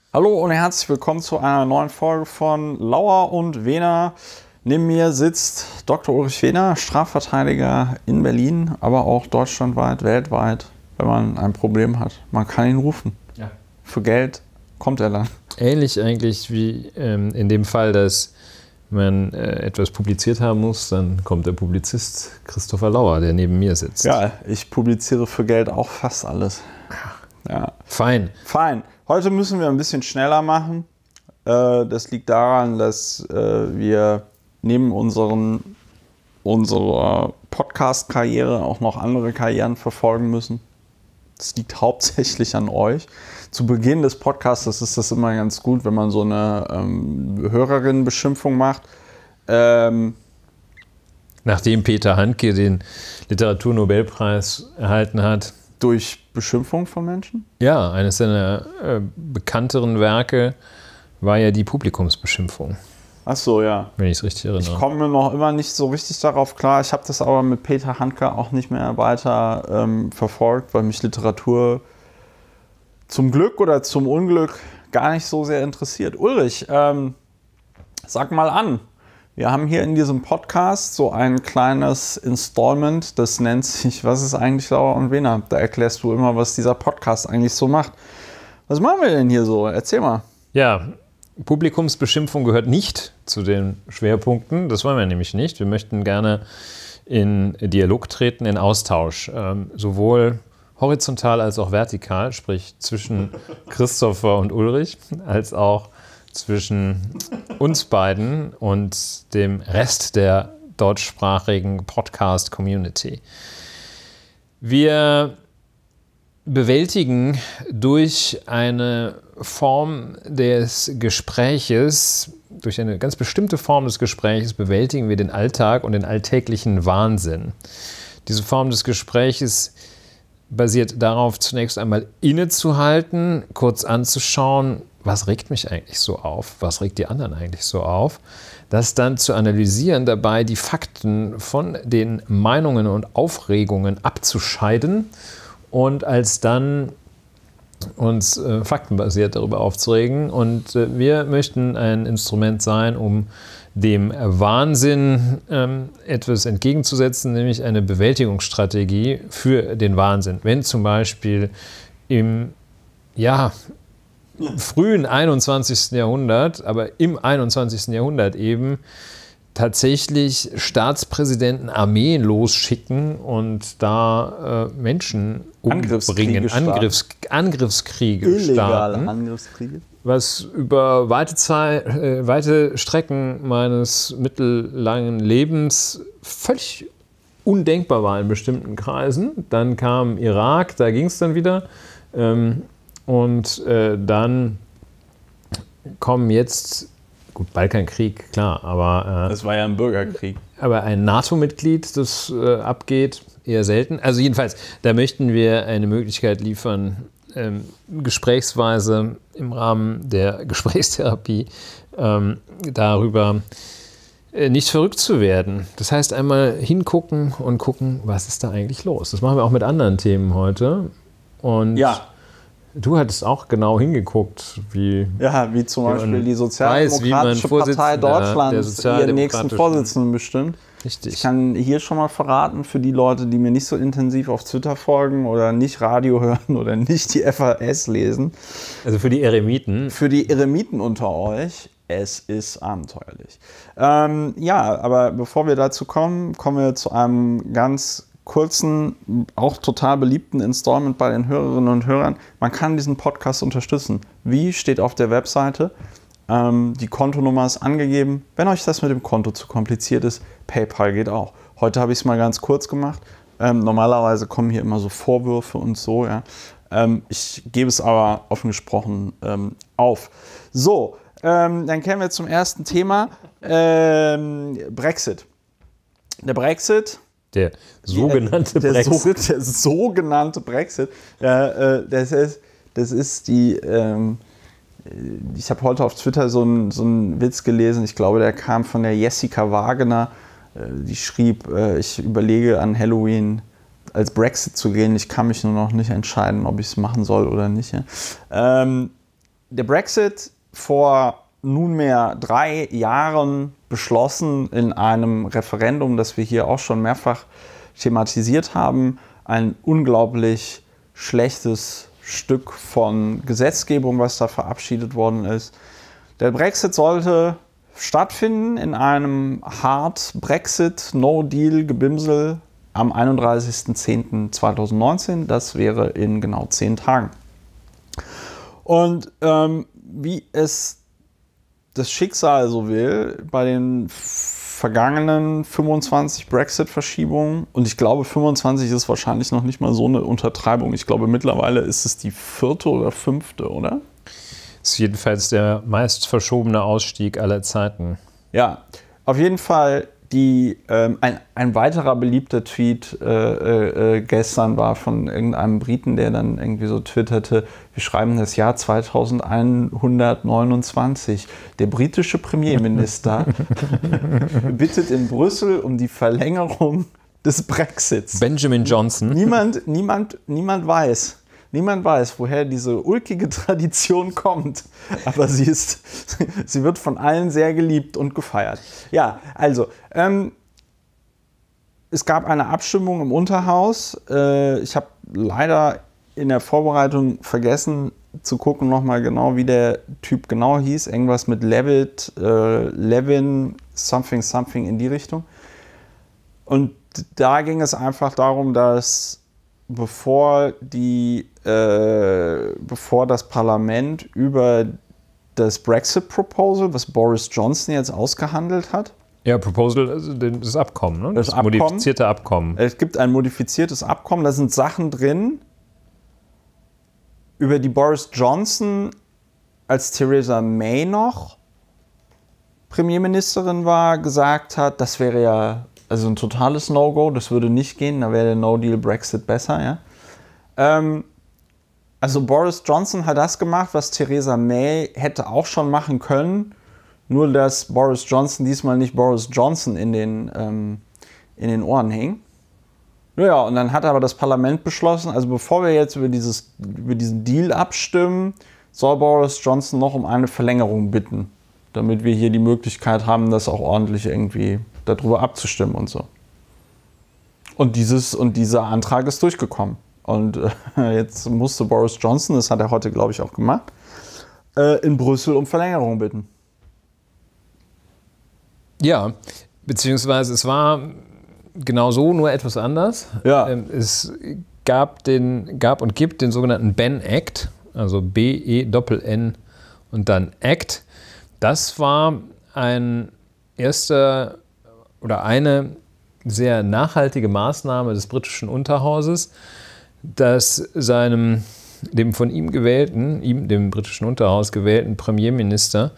Hallo und herzlich willkommen zu einer neuen Folge von Lauer und Wehner. Neben mir sitzt Dr. Ulrich Wehner, Strafverteidiger in Berlin, aber auch deutschlandweit, weltweit, wenn man ein Problem hat. Man kann ihn rufen. Ja. Für Geld kommt er dann. Ähnlich eigentlich wie in dem Fall, dass man etwas publiziert haben muss, dann kommt der Publizist Christopher Lauer, der neben mir sitzt. Ja, ich publiziere für Geld auch fast alles. Ja. Fein. Heute müssen wir ein bisschen schneller machen. Das liegt daran, dass wir neben unserer Podcast-Karriere auch noch andere Karrieren verfolgen müssen. Das liegt hauptsächlich an euch. Zu Beginn des Podcasts ist das immer ganz gut, wenn man so eine Hörerinnenbeschimpfung macht. Nachdem Peter Handke den Literaturnobelpreis erhalten hat. Durch Beschimpfung von Menschen? Ja, eines seiner bekannteren Werke war ja die Publikumsbeschimpfung. Ach so, ja. Wenn ich es richtig erinnere. Ich komme mir noch immer nicht so richtig darauf klar. Ich habe das aber mit Peter Handke auch nicht mehr weiter verfolgt, weil mich Literatur zum Glück oder zum Unglück gar nicht so sehr interessiert. Ulrich, sag mal an. Wir haben hier in diesem Podcast so ein kleines Installment, das nennt sich Was ist eigentlich Lauer und Wehner? Da erklärst du immer, was dieser Podcast eigentlich so macht. Was machen wir denn hier so? Erzähl mal. Ja, Publikumsbeschimpfung gehört nicht zu den Schwerpunkten. Das wollen wir nämlich nicht. Wir möchten gerne in Dialog treten, in Austausch. Sowohl horizontal als auch vertikal, sprich zwischen Christopher und Ulrich, als auch zwischen uns beiden und dem Rest der deutschsprachigen Podcast-Community. Wir bewältigen durch eine Form des Gespräches, durch eine ganz bestimmte Form des Gespräches, bewältigen wir den Alltag und den alltäglichen Wahnsinn. Diese Form des Gespräches basiert darauf, zunächst einmal innezuhalten, kurz anzuschauen, was regt mich eigentlich so auf, was regt die anderen eigentlich so auf, das dann zu analysieren, dabei die Fakten von den Meinungen und Aufregungen abzuscheiden und als dann uns faktenbasiert darüber aufzuregen. Und wir möchten ein Instrument sein, um dem Wahnsinn etwas entgegenzusetzen, nämlich eine Bewältigungsstrategie für den Wahnsinn. Wenn zum Beispiel im frühen 21. Jahrhundert, aber im 21. Jahrhundert eben, tatsächlich Staatspräsidenten Armeen losschicken und da Menschen umbringen, Angriffskriege starten, Angriffskriege, was über weite Strecken meines mittellangen Lebens völlig undenkbar war in bestimmten Kreisen. Dann kam Irak, da ging es dann wieder. Und dann kommen jetzt, gut, Balkankrieg, klar, aber... das war ja ein Bürgerkrieg. Aber ein NATO-Mitglied, das abgeht, eher selten. Also jedenfalls, da möchten wir eine Möglichkeit liefern, gesprächsweise im Rahmen der Gesprächstherapie darüber nicht verrückt zu werden. Das heißt, einmal hingucken und gucken, was ist da eigentlich los. Das machen wir auch mit anderen Themen heute. Und ja. Du hattest auch genau hingeguckt, wie zum Beispiel die Sozialdemokratische Partei Deutschlands ihren nächsten Vorsitzenden bestimmt. Richtig. Ich kann hier schon mal verraten, für die Leute, die mir nicht so intensiv auf Twitter folgen oder nicht Radio hören oder nicht die FAS lesen. Also für die Eremiten. Für die Eremiten unter euch, es ist abenteuerlich. Aber bevor wir dazu kommen wir zu einem ganz kurzen, auch total beliebten Installment bei den Hörerinnen und Hörern. Man kann diesen Podcast unterstützen. Wie steht auf der Webseite? Die Kontonummer ist angegeben. Wenn euch das mit dem Konto zu kompliziert ist, PayPal geht auch. Heute habe ich es mal ganz kurz gemacht. Normalerweise kommen hier immer so Vorwürfe und so. Ja. Ich gebe es aber offen gesprochen auf. So, dann kommen wir zum ersten Thema. Brexit. Der Brexit... Der sogenannte Brexit. Der sogenannte Brexit. Das ist die. Ich habe heute auf Twitter so einen Witz gelesen. Ich glaube, der kam von der Jessica Wagener. Die schrieb: Ich überlege an Halloween als Brexit zu gehen. Ich kann mich nur noch nicht entscheiden, ob ich es machen soll oder nicht. der Brexit vor nunmehr 3 Jahren beschlossen in einem Referendum, das wir hier auch schon mehrfach thematisiert haben, ein unglaublich schlechtes Stück von Gesetzgebung, was da verabschiedet worden ist. Der Brexit sollte stattfinden in einem Hard Brexit, No-Deal-Gebimsel am 31.10.2019. Das wäre in genau 10 Tagen. Und wie es das Schicksal so will, bei den vergangenen 25 Brexit-Verschiebungen, und ich glaube 25 ist wahrscheinlich noch nicht mal so eine Untertreibung, ich glaube mittlerweile ist es die 4. oder 5., oder? Das ist jedenfalls der meist verschobene Ausstieg aller Zeiten. Ja, auf jeden Fall ein weiterer beliebter Tweet gestern war von irgendeinem Briten, der dann irgendwie so twitterte, wir schreiben das Jahr 2129. Der britische Premierminister bittet in Brüssel um die Verlängerung des Brexits. Benjamin Johnson. Niemand weiß. Niemand weiß, woher diese ulkige Tradition kommt, aber sie wird von allen sehr geliebt und gefeiert. Ja, also, es gab eine Abstimmung im Unterhaus. Ich habe leider in der Vorbereitung vergessen zu gucken nochmal genau, wie der Typ genau hieß. Irgendwas mit Levin, something in die Richtung. Und da ging es einfach darum, dass bevor das Parlament über das Brexit-Proposal, was Boris Johnson jetzt ausgehandelt hat. Ja, Proposal, also das Abkommen, ne? Das Abkommen, modifizierte Abkommen. Es gibt ein modifiziertes Abkommen, da sind Sachen drin, über die Boris Johnson, als Theresa May noch Premierministerin war, gesagt hat, das wäre ja also ein totales No-Go, das würde nicht gehen, da wäre der No-Deal-Brexit besser, ja. Also Boris Johnson hat das gemacht, was Theresa May hätte auch schon machen können, nur dass Boris Johnson diesmal nicht Boris Johnson in den Ohren hing. Ja, und dann hat aber das Parlament beschlossen, also bevor wir jetzt über diesen Deal abstimmen, soll Boris Johnson noch um eine Verlängerung bitten, damit wir hier die Möglichkeit haben, das auch ordentlich irgendwie darüber abzustimmen und so. Und dieser Antrag ist durchgekommen. Und jetzt musste Boris Johnson, das hat er heute, glaube ich, auch gemacht, in Brüssel um Verlängerung bitten. Ja, beziehungsweise es war genau so, nur etwas anders. Ja. Es gab und gibt den sogenannten BEN Act, also B-E-N-N und dann Act. Das war eine sehr nachhaltige Maßnahme des britischen Unterhauses, das dem von ihm dem britischen Unterhaus gewählten Premierminister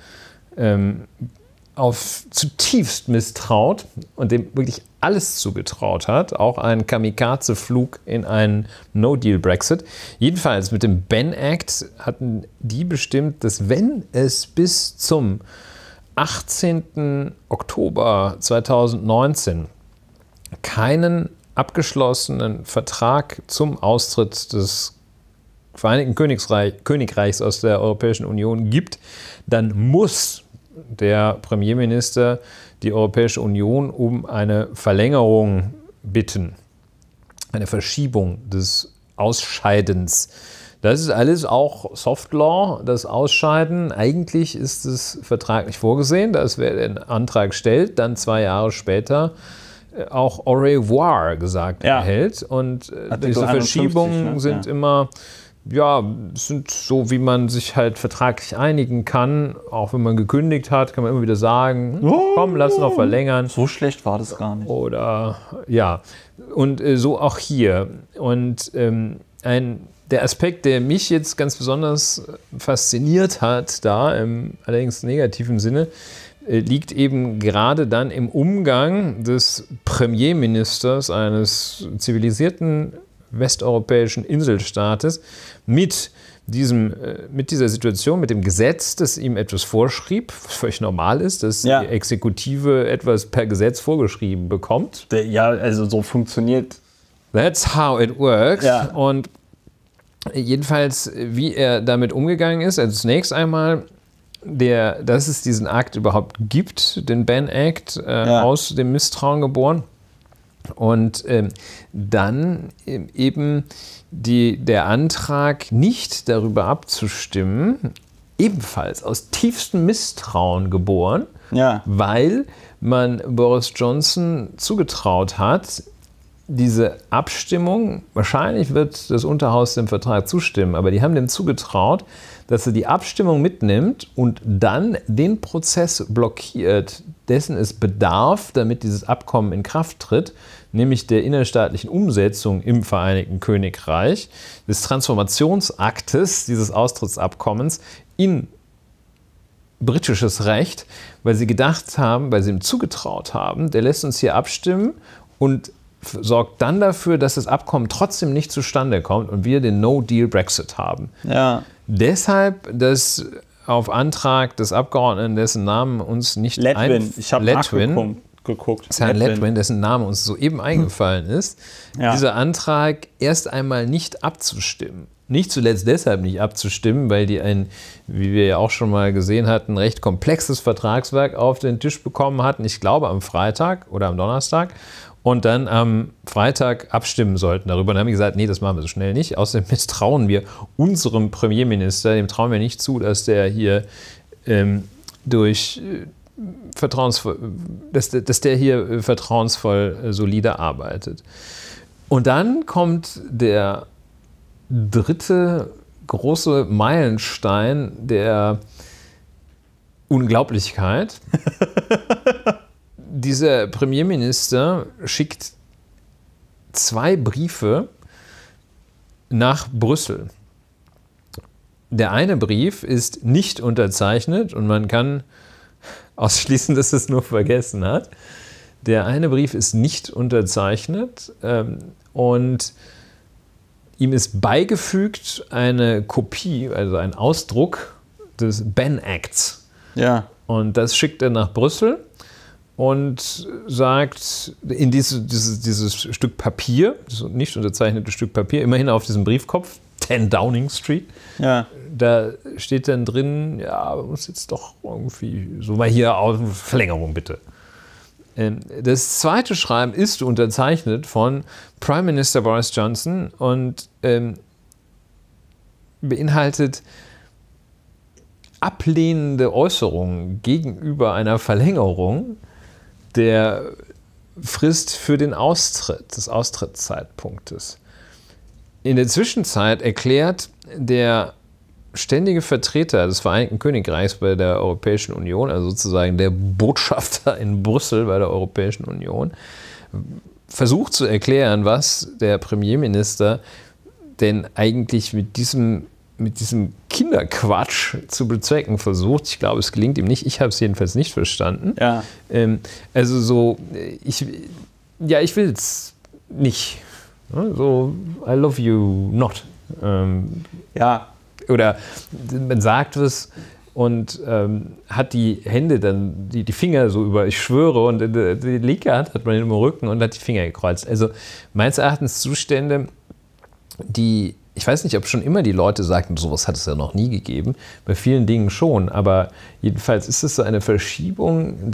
zutiefst misstraut und dem wirklich alles zugetraut hat, auch einen Kamikaze-Flug in einen No-Deal-Brexit. Jedenfalls mit dem BEN Act hatten die bestimmt, dass wenn es bis zum 18. Oktober 2019 keinen abgeschlossenen Vertrag zum Austritt des Vereinigten Königreichs aus der Europäischen Union gibt, dann muss der Premierminister die Europäische Union um eine Verlängerung bitten, eine Verschiebung des Ausscheidens. Das ist alles auch Soft Law, das Ausscheiden. Eigentlich ist es vertraglich vorgesehen, dass wer den Antrag stellt, dann 2 Jahre später auch au revoir gesagt erhält. Und diese Verschiebungen sind immer, sind so, wie man sich halt vertraglich einigen kann. Auch wenn man gekündigt hat, kann man immer wieder sagen, komm, lass noch verlängern. So schlecht war das gar nicht. Oder, und so auch hier. Und der Aspekt, der mich jetzt ganz besonders fasziniert hat, da im allerdings negativen Sinne, liegt eben gerade dann im Umgang des Premierministers eines zivilisierten westeuropäischen Inselstaates mit dieser Situation, mit dem Gesetz, das ihm etwas vorschrieb, was völlig normal ist, dass die Exekutive etwas per Gesetz vorgeschrieben bekommt. Ja, also so funktioniert. That's how it works. Ja. Und Jedenfalls, wie er damit umgegangen ist, also zunächst einmal, dass es diesen Akt überhaupt gibt, den Ban Act, aus dem Misstrauen geboren. Und dann eben der Antrag, nicht darüber abzustimmen, ebenfalls aus tiefstem Misstrauen geboren, weil man Boris Johnson zugetraut hat, diese Abstimmung, wahrscheinlich wird das Unterhaus dem Vertrag zustimmen, aber die haben dem zugetraut, dass er die Abstimmung mitnimmt und dann den Prozess blockiert, dessen es bedarf, damit dieses Abkommen in Kraft tritt, nämlich der innerstaatlichen Umsetzung im Vereinigten Königreich des Transformationsaktes dieses Austrittsabkommens in britisches Recht, weil sie gedacht haben, weil sie ihm zugetraut haben, der lässt uns hier abstimmen und sorgt dann dafür, dass das Abkommen trotzdem nicht zustande kommt und wir den No-Deal-Brexit haben. Ja. Deshalb, dass auf Antrag des Abgeordneten, dessen Namen uns nicht Ich habe nachgeguckt. Herrn Letwin, dessen Name uns soeben eingefallen ist, dieser Antrag erst einmal nicht abzustimmen. Nicht zuletzt deshalb nicht abzustimmen, weil die wie wir ja auch schon mal gesehen hatten, recht komplexes Vertragswerk auf den Tisch bekommen hatten. Ich glaube am Freitag oder am Donnerstag. Und dann am Freitag abstimmen sollten darüber. Und dann haben wir gesagt, nee, das machen wir so schnell nicht. Außerdem misstrauen wir unserem Premierminister, dem trauen wir nicht zu, dass der hier dass der hier vertrauensvoll solide arbeitet. Und dann kommt der dritte große Meilenstein der Unglaublichkeit. Dieser Premierminister schickt 2 Briefe nach Brüssel. Der eine Brief ist nicht unterzeichnet und man kann ausschließen, dass es nur vergessen hat. Der eine Brief ist nicht unterzeichnet und ihm ist beigefügt eine Kopie, also ein Ausdruck des Ban Acts. Ja. Und das schickt er nach Brüssel und sagt, in dieses Stück Papier, das nicht unterzeichnete Stück Papier, immerhin auf diesem Briefkopf, 10 Downing Street, da steht dann drin, ja, man muss jetzt doch irgendwie, so mal hier auf Verlängerung bitte. Das zweite Schreiben ist unterzeichnet von Prime Minister Boris Johnson und beinhaltet ablehnende Äußerungen gegenüber einer Verlängerung der Frist für den Austritt, des Austrittszeitpunktes. In der Zwischenzeit erklärt der ständige Vertreter des Vereinigten Königreichs bei der Europäischen Union, also sozusagen der Botschafter in Brüssel bei der Europäischen Union, versucht zu erklären, was der Premierminister denn eigentlich mit diesem Kinderquatsch zu bezwecken versucht. Ich glaube, es gelingt ihm nicht. Ich habe es jedenfalls nicht verstanden. Ja. Also so, ich will es nicht. So, I love you not. Ja. Oder man sagt es und hat die Hände dann, die Finger so über, ich schwöre, und die linke Hand hat man im Rücken und hat die Finger gekreuzt. Also meines Erachtens Zustände, die, ich weiß nicht, ob schon immer die Leute sagten, sowas hat es ja noch nie gegeben, bei vielen Dingen schon, aber jedenfalls ist es so eine Verschiebung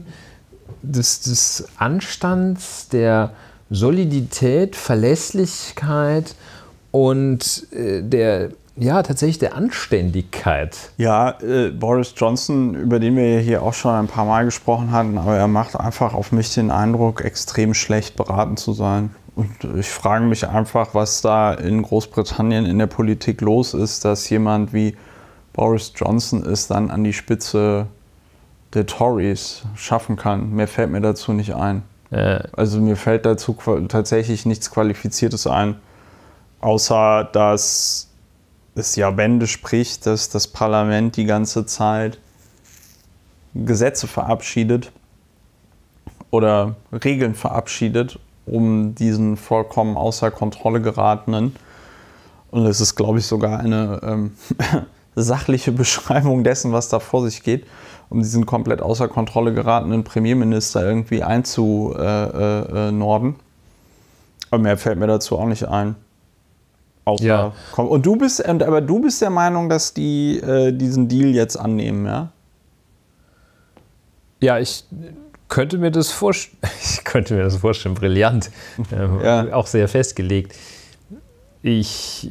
des Anstands, der Solidität, Verlässlichkeit und tatsächlich der Anständigkeit. Ja, Boris Johnson, über den wir hier auch schon ein paar Mal gesprochen hatten, aber er macht einfach auf mich den Eindruck, extrem schlecht beraten zu sein. Und ich frage mich einfach, was da in Großbritannien in der Politik los ist, dass jemand wie Boris Johnson es dann an die Spitze der Tories schaffen kann. Mehr fällt mir dazu nicht ein. Also mir fällt dazu tatsächlich nichts Qualifiziertes ein, außer dass es ja Bände spricht, dass das Parlament die ganze Zeit Gesetze verabschiedet oder Regeln verabschiedet, um diesen vollkommen außer Kontrolle geratenen, und es ist, glaube ich, sogar eine sachliche Beschreibung dessen, was da vor sich geht, um diesen komplett außer Kontrolle geratenen Premierminister irgendwie einzunorden. Aber mehr fällt mir dazu auch nicht ein. Ja. Und aber du bist der Meinung, dass die diesen Deal jetzt annehmen, ja? Ja, ich könnte mir das vorstellen. Brillant. Ja. Auch sehr festgelegt. Ich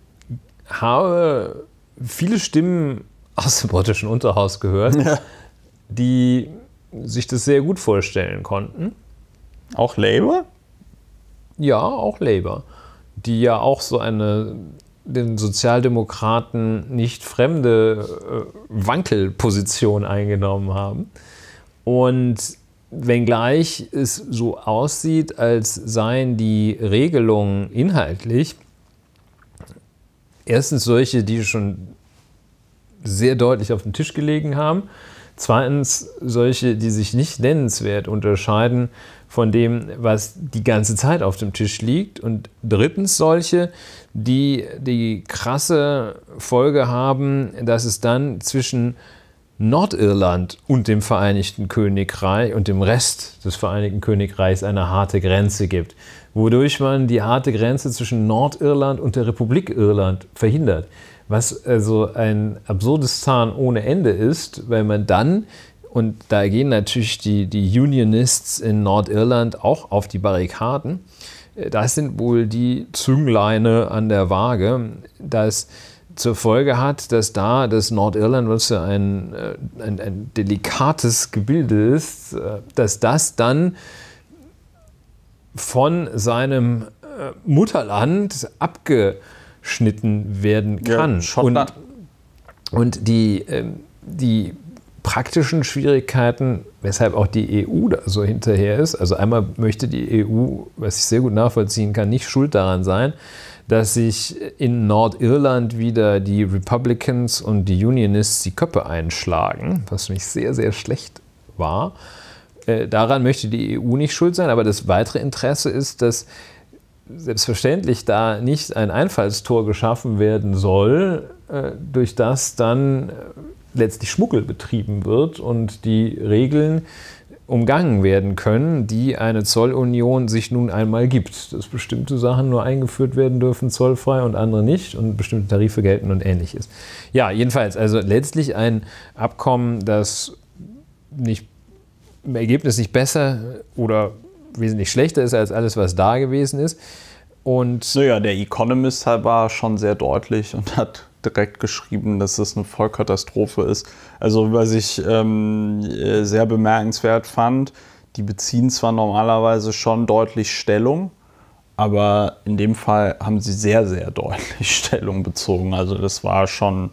habe viele Stimmen aus dem britischen Unterhaus gehört, die sich das sehr gut vorstellen konnten. Auch Labour? Ja, auch Labour. Die ja auch so den Sozialdemokraten nicht fremde Wankelposition eingenommen haben. Und wenngleich es so aussieht, als seien die Regelungen inhaltlich erstens solche, die schon sehr deutlich auf dem Tisch gelegen haben, zweitens solche, die sich nicht nennenswert unterscheiden von dem, was die ganze Zeit auf dem Tisch liegt, und drittens solche, die die krasse Folge haben, dass es dann zwischen Nordirland und dem Vereinigten Königreich und dem Rest des Vereinigten Königreichs eine harte Grenze gibt, wodurch man die harte Grenze zwischen Nordirland und der Republik Irland verhindert. Was also ein Absurdistan ohne Ende ist, weil man dann, und da gehen natürlich die Unionists in Nordirland auch auf die Barrikaden, das sind wohl die Züngleine an der Waage, das zur Folge hat, dass da das Nordirland, was ja ein delikates Gebilde ist, dass das dann von seinem Mutterland abgeschnitten werden kann. Ja, und die praktischen Schwierigkeiten, weshalb auch die EU da so hinterher ist, also einmal möchte die EU, was ich sehr gut nachvollziehen kann, nicht schuld daran sein, dass sich in Nordirland wieder die Republicans und die Unionists die Köpfe einschlagen, was für mich sehr, sehr schlecht war. Daran möchte die EU nicht schuld sein, aber das weitere Interesse ist, dass selbstverständlich da nicht ein Einfallstor geschaffen werden soll, durch das dann letztlich Schmuggel betrieben wird und die Regeln umgangen werden können, die eine Zollunion sich nun einmal gibt. Dass bestimmte Sachen nur eingeführt werden dürfen, zollfrei, und andere nicht, und bestimmte Tarife gelten und ähnliches. Ja, jedenfalls, also letztlich ein Abkommen, das nicht, im Ergebnis nicht besser oder wesentlich schlechter ist als alles, was da gewesen ist. Und naja, der Economist war schon sehr deutlich und hat direkt geschrieben, dass es eine Vollkatastrophe ist. Also was ich sehr bemerkenswert fand, die beziehen zwar normalerweise schon deutlich Stellung, aber in dem Fall haben sie sehr, sehr deutlich Stellung bezogen. Also das war schon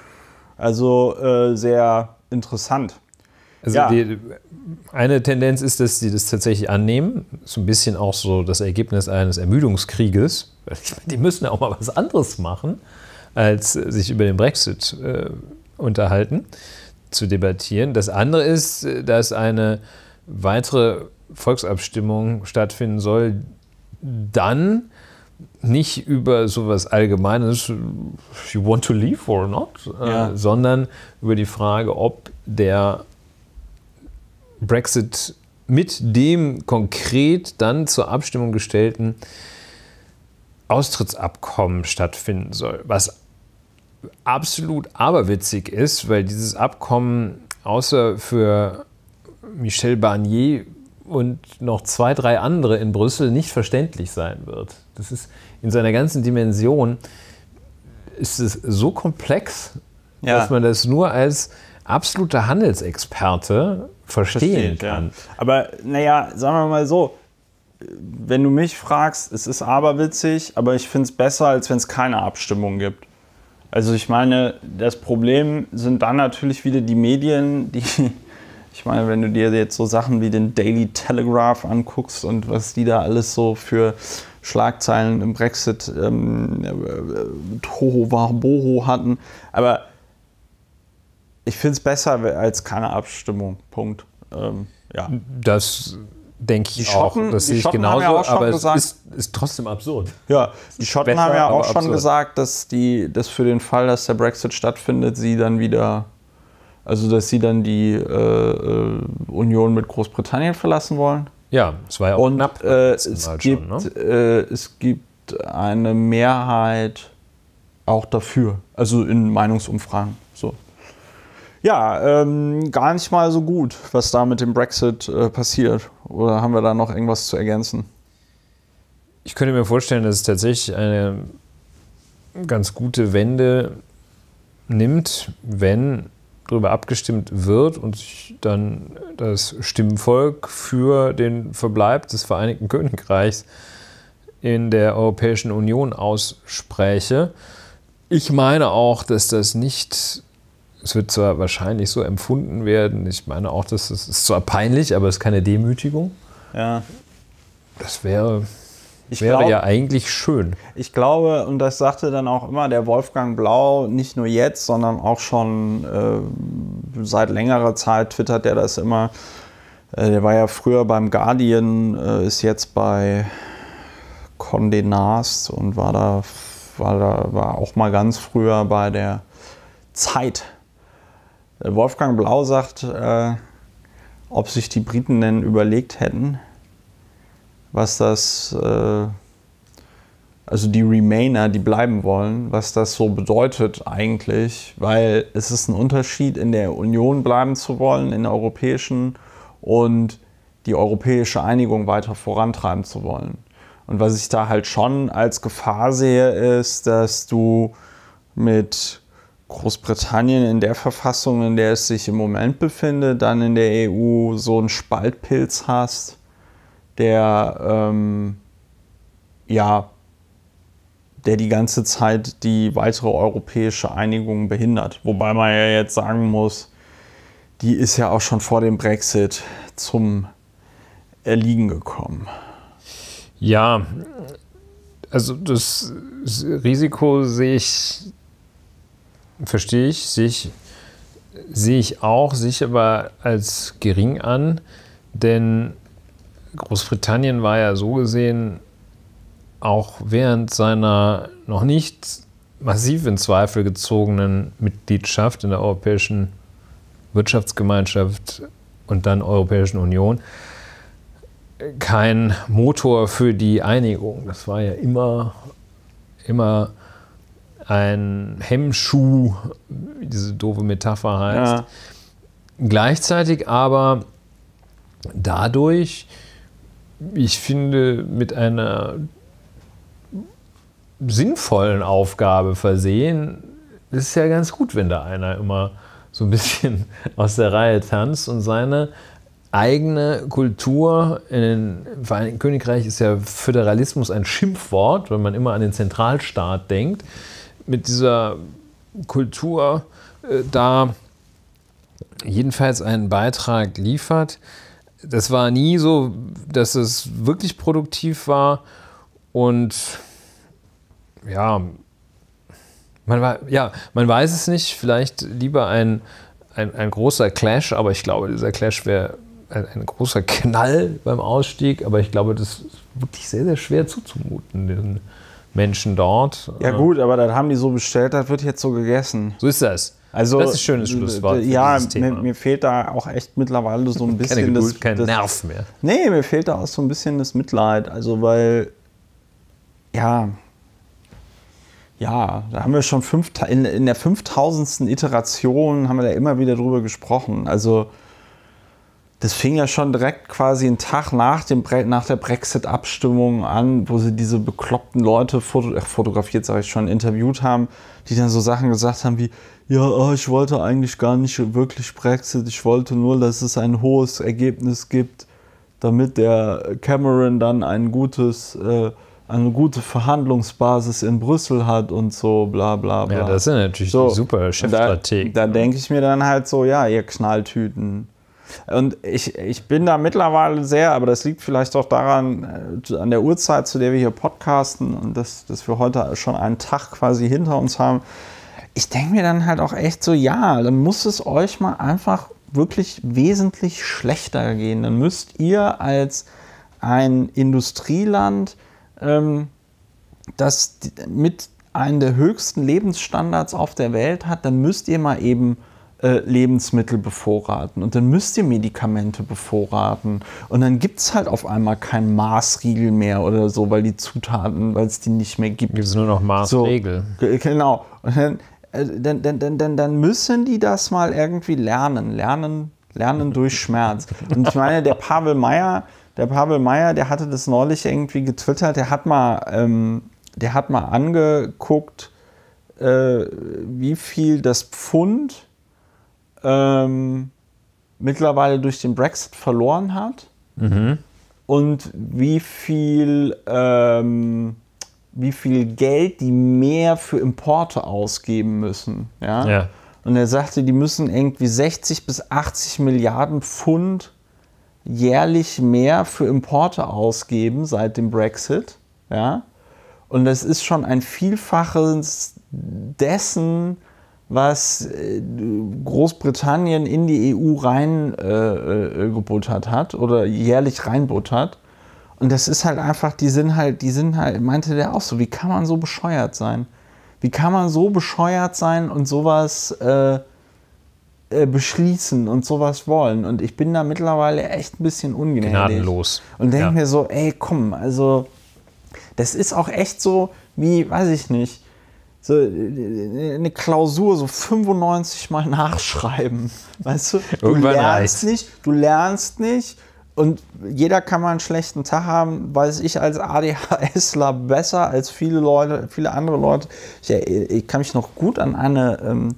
sehr interessant. Also ja. Eine Tendenz ist, dass sie das tatsächlich annehmen. So ein bisschen auch so das Ergebnis eines Ermüdungskrieges. Die müssen ja auch mal was anderes machen, als sich über den Brexit unterhalten, zu debattieren. Das andere ist, dass eine weitere Volksabstimmung stattfinden soll, dann nicht über sowas Allgemeines, you want to leave or not, sondern über die Frage, ob der Brexit mit dem konkret dann zur Abstimmung gestellten Austrittsabkommen stattfinden soll. Was absolut aberwitzig ist, weil dieses Abkommen außer für Michel Barnier und noch 2, 3 andere in Brüssel nicht verständlich sein wird. Das ist in seiner ganzen Dimension ist es so komplex, dass man das nur als absoluter Handelsexperte verstehen kann. Ja. Aber naja, sagen wir mal so, wenn du mich fragst, es ist aberwitzig, aber ich finde es besser, als wenn es keine Abstimmung gibt. Also ich meine, das Problem sind dann natürlich wieder die Medien, die, ich meine, wenn du dir jetzt so Sachen wie den Daily Telegraph anguckst und was die da alles so für Schlagzeilen im Brexit Tohuwabohu hatten, aber ich finde es besser als keine Abstimmung. Punkt. Ja. Das denke ich auch. Das sehe ich genauso, ja aber es ist trotzdem absurd. Ja, die Schotten haben ja auch schon gesagt, dass für den Fall, dass der Brexit stattfindet, dass sie dann die Union mit Großbritannien verlassen wollen. Ja, es war ja auch knapp. Es gibt gibt eine Mehrheit auch dafür, also in Meinungsumfragen. So. Ja, gar nicht mal so gut, was da mit dem Brexit passiert. Oder haben wir da noch irgendwas zu ergänzen? Ich könnte mir vorstellen, dass es tatsächlich eine ganz gute Wende nimmt, wenn darüber abgestimmt wird und sich dann das Stimmvolk für den Verbleib des Vereinigten Königreichs in der Europäischen Union ausspräche. Ich meine auch, dass das nicht, es wird zwar wahrscheinlich so empfunden werden, ich meine auch, dass es ist zwar peinlich, aber es ist keine Demütigung. Ja. Das wäre ja eigentlich schön. Ich glaube, und das sagte dann auch immer der Wolfgang Blau, nicht nur jetzt, sondern auch schon seit längerer Zeit twittert er das immer. Der war ja früher beim Guardian, ist jetzt bei Condé Nast und war auch mal ganz früher bei der Zeit. Wolfgang Blau sagt, ob sich die Briten denn überlegt hätten, was das, also die Remainer, die bleiben wollen, was das so bedeutet eigentlich, weil es ist ein Unterschied, in der Union bleiben zu wollen, in der europäischen, und die europäische Einigung weiter vorantreiben zu wollen. Und was ich da halt schon als Gefahr sehe, ist, dass du mit Großbritannien in der Verfassung, in der es sich im Moment befindet, dann in der EU so einen Spaltpilz hast, der die ganze Zeit die weitere europäische Einigung behindert. Wobei man ja jetzt sagen muss, die ist ja auch schon vor dem Brexit zum Erliegen gekommen. Ja, also das Risiko sehe ich auch, sehe ich aber als gering an, denn Großbritannien war ja so gesehen auch während seiner noch nicht massiv in Zweifel gezogenen Mitgliedschaft in der Europäischen Wirtschaftsgemeinschaft und dann Europäischen Union kein Motor für die Einigung. Das war ja immer ein Hemmschuh, wie diese doofe Metapher heißt. Ja. Gleichzeitig aber dadurch, ich finde, mit einer sinnvollen Aufgabe versehen, ist es ja ganz gut, wenn da einer immer so ein bisschen aus der Reihe tanzt und seine eigene Kultur, im Vereinigten Königreich ist ja Föderalismus ein Schimpfwort, wenn man immer an den Zentralstaat denkt, mit dieser Kultur da jedenfalls einen Beitrag liefert. Das war nie so, dass es wirklich produktiv war und ja, man weiß es nicht, vielleicht lieber ein großer Clash, aber ich glaube, dieser Clash wäre ein großer Knall beim Ausstieg, aber ich glaube, das ist wirklich sehr, sehr schwer zuzumuten, den Menschen dort. Ja gut, aber das haben die so bestellt, das wird jetzt so gegessen. So ist das. Also, das ist ein schönes Schlusswort. Ja, mir fehlt da auch echt mittlerweile so ein bisschen kein Nerv mehr. Nee, mir fehlt da auch so ein bisschen das Mitleid. Also, weil, da haben wir schon in der 5000. Iteration haben wir da immer wieder drüber gesprochen. Also, das fing ja schon direkt quasi einen Tag nach der Brexit-Abstimmung an, wo sie diese bekloppten Leute fotografiert, sage ich schon, interviewt haben, die dann so Sachen gesagt haben wie, ja, ich wollte eigentlich gar nicht wirklich Brexit, ich wollte nur, dass es ein hohes Ergebnis gibt, damit der Cameron dann eine gute Verhandlungsbasis in Brüssel hat und so, bla bla bla. Ja, das sind natürlich so super Chefstrategen. Da denke ich mir dann halt so, ja, ihr Knalltüten. Und ich bin da mittlerweile sehr, aber das liegt vielleicht auch daran, an der Uhrzeit, zu der wir hier podcasten und dass wir heute schon einen Tag quasi hinter uns haben. Ich denke mir dann halt auch echt so, ja, dann muss es euch mal einfach wirklich wesentlich schlechter gehen. Dann müsst ihr als ein Industrieland, das mit einem der höchsten Lebensstandards auf der Welt hat, dann müsst ihr mal eben Lebensmittel bevorraten und dann müsst ihr Medikamente bevorraten und dann gibt es halt auf einmal kein Maßriegel mehr oder so, weil es die nicht mehr gibt. Gibt es nur noch Maßregel. So, genau. Und dann müssen die das mal irgendwie lernen durch Schmerz. Und ich meine, der Pavel Meyer, der hatte das neulich irgendwie getwittert, der hat mal angeguckt, wie viel das Pfund mittlerweile durch den Brexit verloren hat und wie viel Geld die mehr für Importe ausgeben müssen. Ja? Und er sagte, die müssen irgendwie 60 bis 80 Milliarden Pfund jährlich mehr für Importe ausgeben seit dem Brexit. Ja? Und das ist schon ein Vielfaches dessen, was Großbritannien in die EU reingebuttert hat oder jährlich reinbuttert. Und das ist halt einfach, die sind halt, meinte der auch so, wie kann man so bescheuert sein? Wie kann man so bescheuert sein und sowas beschließen und sowas wollen? Und ich bin da mittlerweile echt ein bisschen ungnädig. Gnadenlos. Und denke mir so, ey, komm, also das ist auch echt so wie, weiß ich nicht, so eine Klausur so 95 Mal nachschreiben. Weißt du? Du lernst nicht. Und jeder kann mal einen schlechten Tag haben, weiß ich als ADHSler besser als viele andere Leute. Ich kann mich noch gut an eine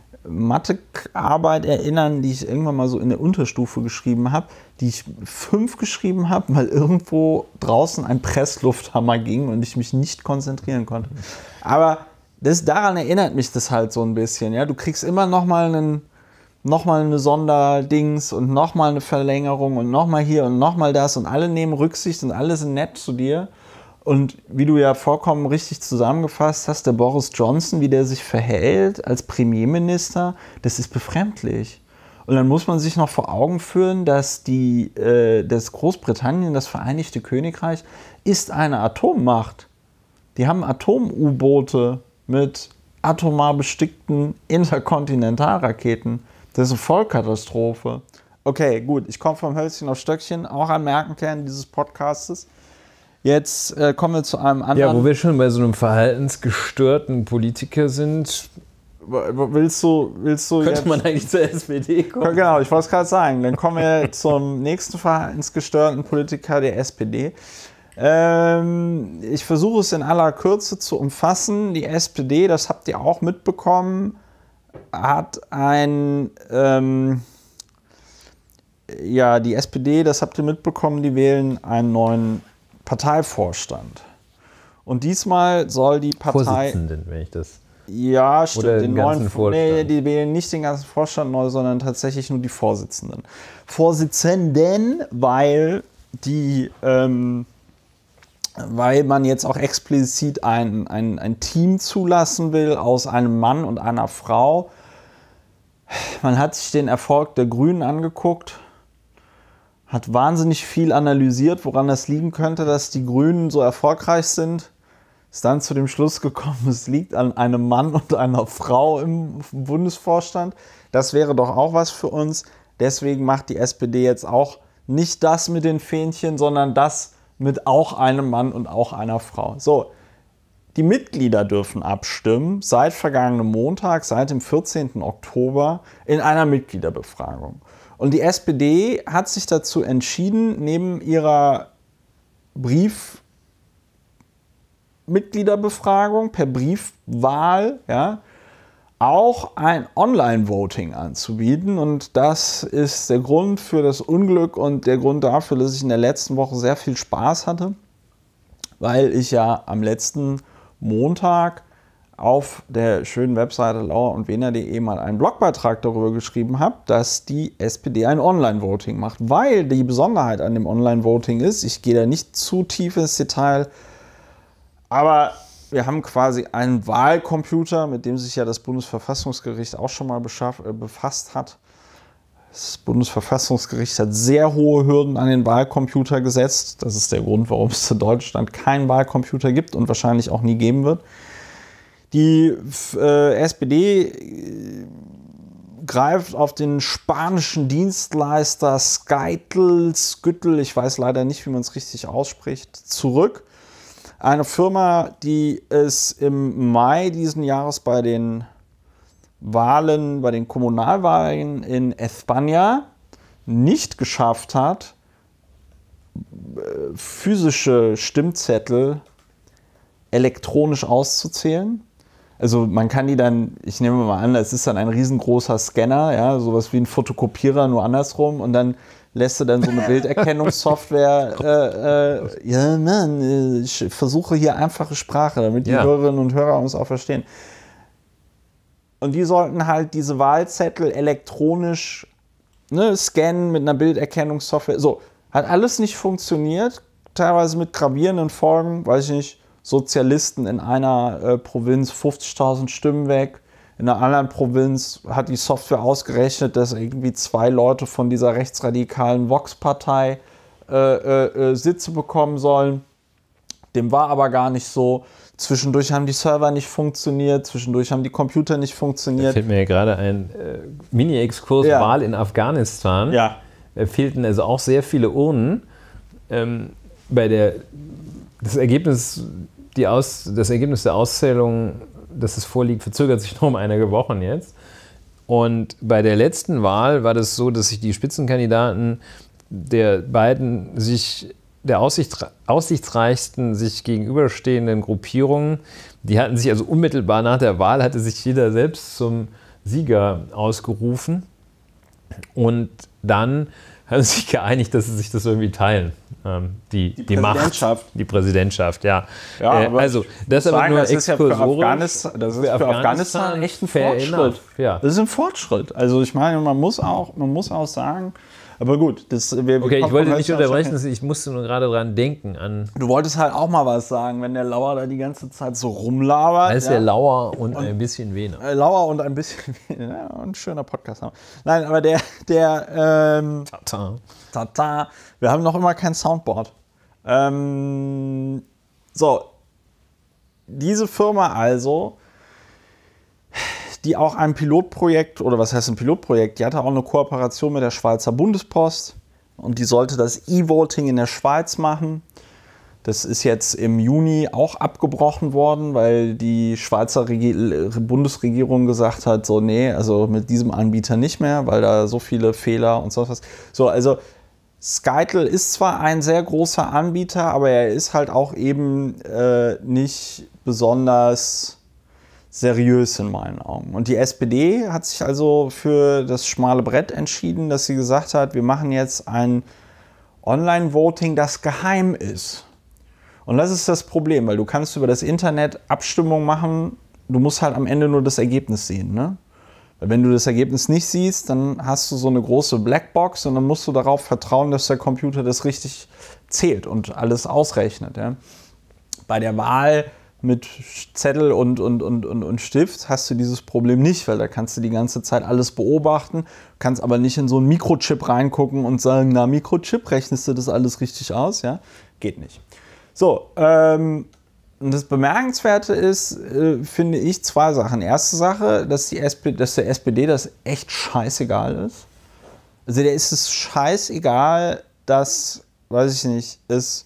Mathearbeit erinnern, die ich irgendwann mal so in der Unterstufe geschrieben habe, die ich 5 geschrieben habe, weil irgendwo draußen ein Presslufthammer ging und ich mich nicht konzentrieren konnte. Aber daran erinnert mich das halt so ein bisschen. Ja? Du kriegst immer noch mal eine Sonderdings und nochmal eine Verlängerung und nochmal hier und nochmal das und alle nehmen Rücksicht und alle sind nett zu dir. Und wie du ja vollkommen richtig zusammengefasst hast, der Boris Johnson, wie der sich verhält als Premierminister, das ist befremdlich. Und dann muss man sich noch vor Augen führen, dass das Großbritannien, das Vereinigte Königreich, ist eine Atommacht. Die haben Atom-U-Boote mit atomar bestickten Interkontinentalraketen. Das ist eine Vollkatastrophe. Okay, gut, ich komme vom Hölzchen auf Stöckchen, auch ein Merkenkern dieses Podcastes. Jetzt kommen wir zu einem anderen... Ja, wo wir schon bei so einem verhaltensgestörten Politiker sind... Willst du Könnte man eigentlich zur SPD kommen? Genau, ich wollte es gerade sagen. Dann kommen wir zum nächsten verhaltensgestörten Politiker der SPD. Ich versuche es in aller Kürze zu umfassen. Die SPD, das habt ihr auch mitbekommen, hat die SPD, das habt ihr mitbekommen, die wählen einen neuen Parteivorstand. Und diesmal soll die Partei... Vorsitzenden, wenn ich das... Ja, stimmt. Oder den ganzen Vorstand. Nee, die wählen nicht den ganzen Vorstand neu, sondern tatsächlich nur die Vorsitzenden. Weil man jetzt auch explizit ein Team zulassen will aus einem Mann und einer Frau. Man hat sich den Erfolg der Grünen angeguckt, hat wahnsinnig viel analysiert, woran das liegen könnte, dass die Grünen so erfolgreich sind. Ist dann zu dem Schluss gekommen, es liegt an einem Mann und einer Frau im Bundesvorstand. Das wäre doch auch was für uns. Deswegen macht die SPD jetzt auch nicht das mit den Fähnchen, sondern das mit auch einem Mann und auch einer Frau. So, die Mitglieder dürfen abstimmen seit vergangenem Montag, seit dem 14. Oktober in einer Mitgliederbefragung. Und die SPD hat sich dazu entschieden, neben ihrer Mitgliederbefragung per Briefwahl, ja, auch ein Online-Voting anzubieten. Und das ist der Grund für das Unglück und der Grund dafür, dass ich in der letzten Woche sehr viel Spaß hatte, weil ich ja am letzten Montag auf der schönen Webseite lauerundwener.de mal einen Blogbeitrag darüber geschrieben habe, dass die SPD ein Online-Voting macht. Weil die Besonderheit an dem Online-Voting ist, ich gehe da nicht zu tief ins Detail, aber wir haben quasi einen Wahlcomputer, mit dem sich ja das Bundesverfassungsgericht auch schon mal befasst hat. Das Bundesverfassungsgericht hat sehr hohe Hürden an den Wahlcomputer gesetzt. Das ist der Grund, warum es in Deutschland keinen Wahlcomputer gibt und wahrscheinlich auch nie geben wird. Die SPD greift auf den spanischen Dienstleister Skytl, ich weiß leider nicht, wie man es richtig ausspricht, zurück. Eine Firma, die es im Mai diesen Jahres bei den Kommunalwahlen in España nicht geschafft hat, physische Stimmzettel elektronisch auszuzählen. Also man kann die dann, ich nehme mal an, es ist dann ein riesengroßer Scanner, ja, sowas wie ein Fotokopierer, nur andersrum, und dann lässt du dann so eine Bilderkennungssoftware, ich versuche hier einfache Sprache, damit die Hörerinnen und Hörer uns auch verstehen. Und die sollten halt diese Wahlzettel elektronisch scannen mit einer Bilderkennungssoftware. So, hat alles nicht funktioniert, teilweise mit gravierenden Folgen, weiß ich nicht, Sozialisten in einer Provinz 50.000 Stimmen weg, in einer anderen Provinz hat die Software ausgerechnet, dass irgendwie 2 Leute von dieser rechtsradikalen Vox-Partei Sitze bekommen sollen. Dem war aber gar nicht so. Zwischendurch haben die Server nicht funktioniert, zwischendurch haben die Computer nicht funktioniert. Da fällt mir ja gerade ein Mini-Exkurs Wahl in Afghanistan. Ja. Da fehlten also auch sehr viele Urnen. Das Ergebnis der Auszählung, dass es vorliegt, verzögert sich noch um einige Wochen jetzt. Und bei der letzten Wahl war das so, dass sich die Spitzenkandidaten der beiden der aussichtsreichsten sich gegenüberstehenden Gruppierungen, die hatten sich also unmittelbar nach der Wahl, hatte sich jeder selbst zum Sieger ausgerufen. Und dann haben sie sich geeinigt, dass sie sich das irgendwie teilen. Die Macht, die Präsidentschaft, ja. Also, das ist aber nur exkursorisch. Das ist für Afghanistan echt ein Fortschritt. Ja. Das ist ein Fortschritt. Also ich meine, man muss auch sagen, aber gut. Ich wollte nicht unterbrechen, ich musste nur gerade dran denken. Du wolltest halt auch mal was sagen, wenn der Lauer da die ganze Zeit so rumlabert. Heißt der Lauer und ein bisschen Wehner. Lauer und ein bisschen Wehner. Ja, ein schöner Podcast. Nein, aber Tata. Wir haben noch immer kein Soundboard. Diese Firma also, die auch ein Pilotprojekt, oder was heißt ein Pilotprojekt, die hatte auch eine Kooperation mit der Schweizer Bundespost und die sollte das E-Voting in der Schweiz machen. Das ist jetzt im Juni auch abgebrochen worden, weil die Schweizer Bundesregierung gesagt hat, so nee, also mit diesem Anbieter nicht mehr, weil da so viele Fehler und so was. So, also Skytl ist zwar ein sehr großer Anbieter, aber er ist halt auch eben nicht besonders seriös in meinen Augen. Und die SPD hat sich also für das schmale Brett entschieden, dass sie gesagt hat, wir machen jetzt ein Online-Voting, das geheim ist. Und das ist das Problem, weil du kannst über das Internet Abstimmung machen, du musst halt am Ende nur das Ergebnis sehen, ne? Weil wenn du das Ergebnis nicht siehst, dann hast du so eine große Blackbox und dann musst du darauf vertrauen, dass der Computer das richtig zählt und alles ausrechnet. Ja? Bei der Wahl mit Zettel und Stift hast du dieses Problem nicht, weil da kannst du die ganze Zeit alles beobachten, kannst aber nicht in so einen Mikrochip reingucken und sagen, na Mikrochip, rechnest du das alles richtig aus? Ja? Geht nicht. So, und das Bemerkenswerte ist, finde ich, 2 Sachen. Erste Sache, dass der SPD das echt scheißegal ist. Also der ist es scheißegal, dass, weiß ich nicht, es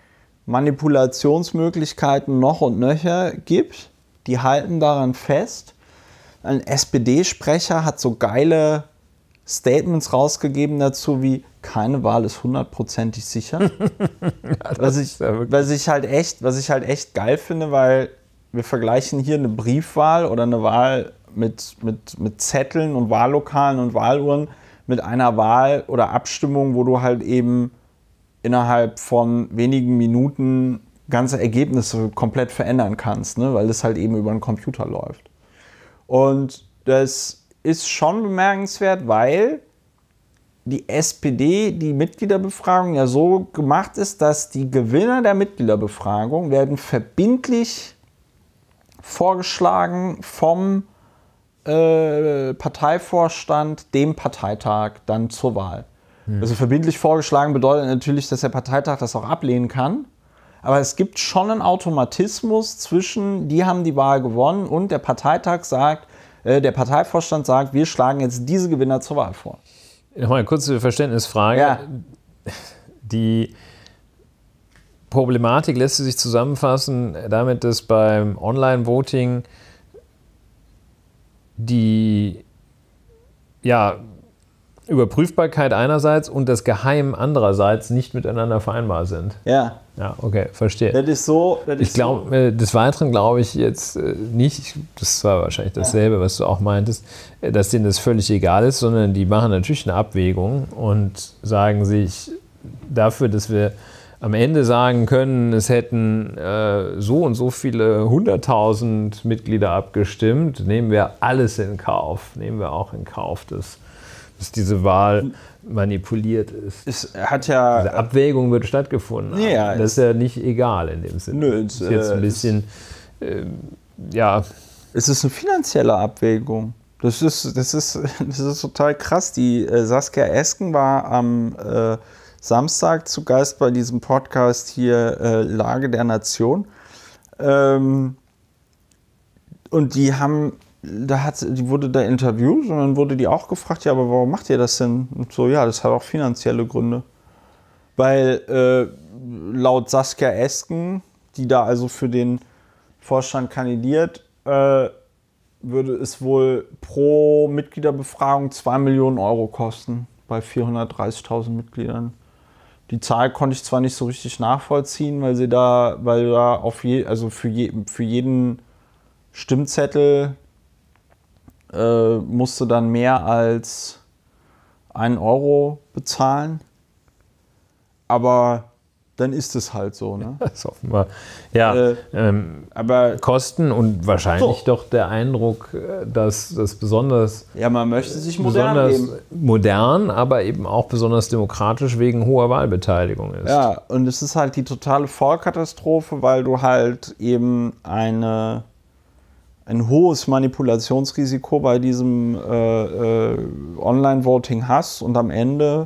Manipulationsmöglichkeiten noch und nöcher gibt. Die halten daran fest. Ein SPD-Sprecher hat so geile Statements rausgegeben dazu wie, keine Wahl ist 100%ig sicher. Ja, was ich halt echt geil finde, weil wir vergleichen hier eine Briefwahl oder eine Wahl mit Zetteln und Wahllokalen und Wahluhren mit einer Wahl oder Abstimmung, wo du halt eben innerhalb von wenigen Minuten ganze Ergebnisse komplett verändern kannst, ne? Weil das halt eben über einen Computer läuft. Und das ist schon bemerkenswert, weil die SPD, die Mitgliederbefragung ja so gemacht ist, dass die Gewinner der Mitgliederbefragung werden verbindlich vorgeschlagen vom Parteivorstand dem Parteitag dann zur Wahl. Also verbindlich vorgeschlagen bedeutet natürlich, dass der Parteitag das auch ablehnen kann. Aber es gibt schon einen Automatismus zwischen, die haben die Wahl gewonnen und der Parteitag sagt, der Parteivorstand sagt, wir schlagen jetzt diese Gewinner zur Wahl vor. Nochmal eine kurze Verständnisfrage. Ja. Die Problematik lässt sich zusammenfassen damit, dass beim Online-Voting die Überprüfbarkeit einerseits und das Geheim andererseits nicht miteinander vereinbar sind. Ja. Ja, okay, verstehe. Das ist so. Ich glaube, des Weiteren glaube ich jetzt nicht, das war wahrscheinlich dasselbe, was du auch meintest, dass denen das völlig egal ist, sondern die machen natürlich eine Abwägung und sagen sich dafür, dass wir am Ende sagen können, es hätten so und so viele 100.000 Mitglieder abgestimmt, nehmen wir alles in Kauf. Nehmen wir auch in Kauf, dass diese Wahl manipuliert ist. Es hat ja. Diese Abwägung wird stattgefunden haben. Ja, das ist ja nicht egal in dem Sinne. Nö, das ist jetzt ein bisschen, Es ist eine finanzielle Abwägung. Das ist total krass. Die Saskia Esken war am Samstag zu Gast bei diesem Podcast hier Lage der Nation. Und die wurde da interviewt und dann wurde die auch gefragt, ja, aber warum macht ihr das denn? Und so, ja, das hat auch finanzielle Gründe. Weil laut Saskia Esken, die da also für den Vorstand kandidiert, würde es wohl pro Mitgliederbefragung 2 Millionen Euro kosten bei 430.000 Mitgliedern. Die Zahl konnte ich zwar nicht so richtig nachvollziehen, weil da für jeden Stimmzettel musste dann mehr als 1 Euro bezahlen. Aber dann ist es halt so. Ne? Das ist offenbar. Ja, aber Kosten und wahrscheinlich doch der Eindruck, dass das besonders. Ja, man möchte sich modern geben. Modern, aber eben auch besonders demokratisch wegen hoher Wahlbeteiligung ist. Ja, und es ist halt die totale Vollkatastrophe, weil du halt eben ein hohes Manipulationsrisiko bei diesem Online-Voting hast und am Ende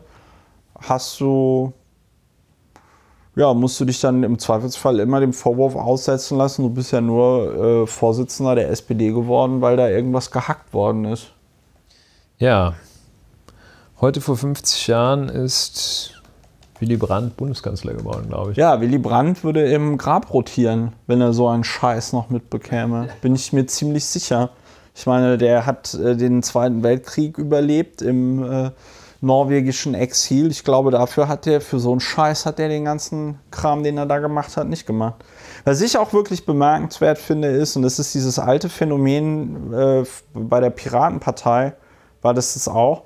musst du dich dann im Zweifelsfall immer dem Vorwurf aussetzen lassen, du bist ja nur Vorsitzender der SPD geworden, weil da irgendwas gehackt worden ist. Ja, heute vor 50 Jahren ist Willy Brandt Bundeskanzler geworden, glaube ich. Ja, Willy Brandt würde im Grab rotieren, wenn er so einen Scheiß noch mitbekäme. Bin ich mir ziemlich sicher. Ich meine, der hat den Zweiten Weltkrieg überlebt im norwegischen Exil. Ich glaube, für so einen Scheiß hat er den ganzen Kram, den er da gemacht hat, nicht gemacht. Was ich auch wirklich bemerkenswert finde ist, und das ist dieses alte Phänomen bei der Piratenpartei, war das auch,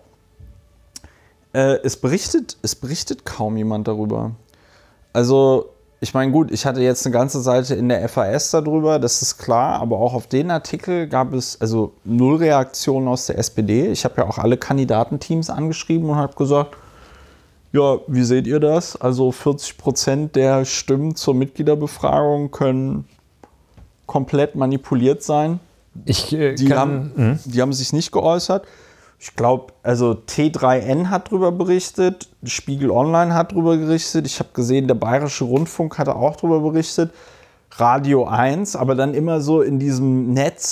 es berichtet kaum jemand darüber. Also, ich meine, gut, ich hatte jetzt eine ganze Seite in der FAS darüber, das ist klar, aber auch auf den Artikel gab es also 0 Reaktionen aus der SPD. Ich habe ja auch alle Kandidatenteams angeschrieben und habe gesagt, ja, wie seht ihr das? Also 40% der Stimmen zur Mitgliederbefragung können komplett manipuliert sein. Die haben sich nicht geäußert. Ich glaube, also T3N hat darüber berichtet, Spiegel Online hat darüber berichtet, ich habe gesehen, der Bayerische Rundfunk hatte auch darüber berichtet, Radio 1, aber dann immer so in diesem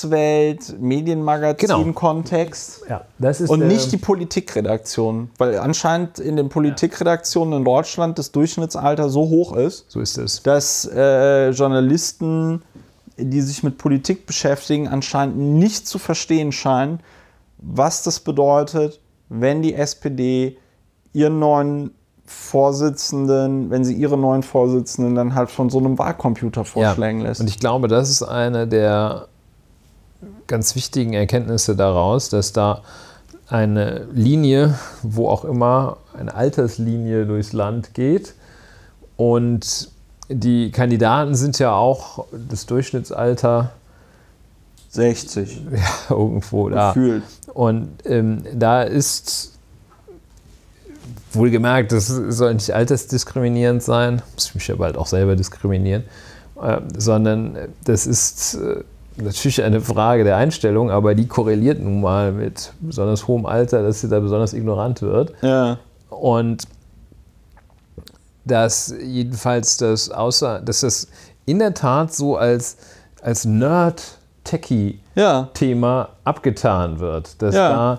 Netzwelt-Medienmagazin-Kontext. Genau. Ja, das ist und nicht die Politikredaktion, weil anscheinend in den Politikredaktionen in Deutschland das Durchschnittsalter so hoch ist, so ist es, dass Journalisten, die sich mit Politik beschäftigen, anscheinend nicht zu verstehen scheinen, was das bedeutet, wenn die SPD ihre neuen Vorsitzenden dann halt von so einem Wahlcomputer vorschlagen lässt. Und ich glaube, das ist eine der ganz wichtigen Erkenntnisse daraus, dass da eine Linie, wo auch immer, eine Alterslinie durchs Land geht. Und die Kandidaten sind ja auch das Durchschnittsalter 60. Ja, irgendwo da. Gefühlt. Und da ist wohlgemerkt, das soll nicht altersdiskriminierend sein, muss ich mich ja bald auch selber diskriminieren, sondern das ist natürlich eine Frage der Einstellung, aber die korreliert nun mal mit besonders hohem Alter, dass sie da besonders ignorant wird. Ja. Und dass jedenfalls dass das in der Tat so als Nerd Techie-Thema abgetan wird. Dass da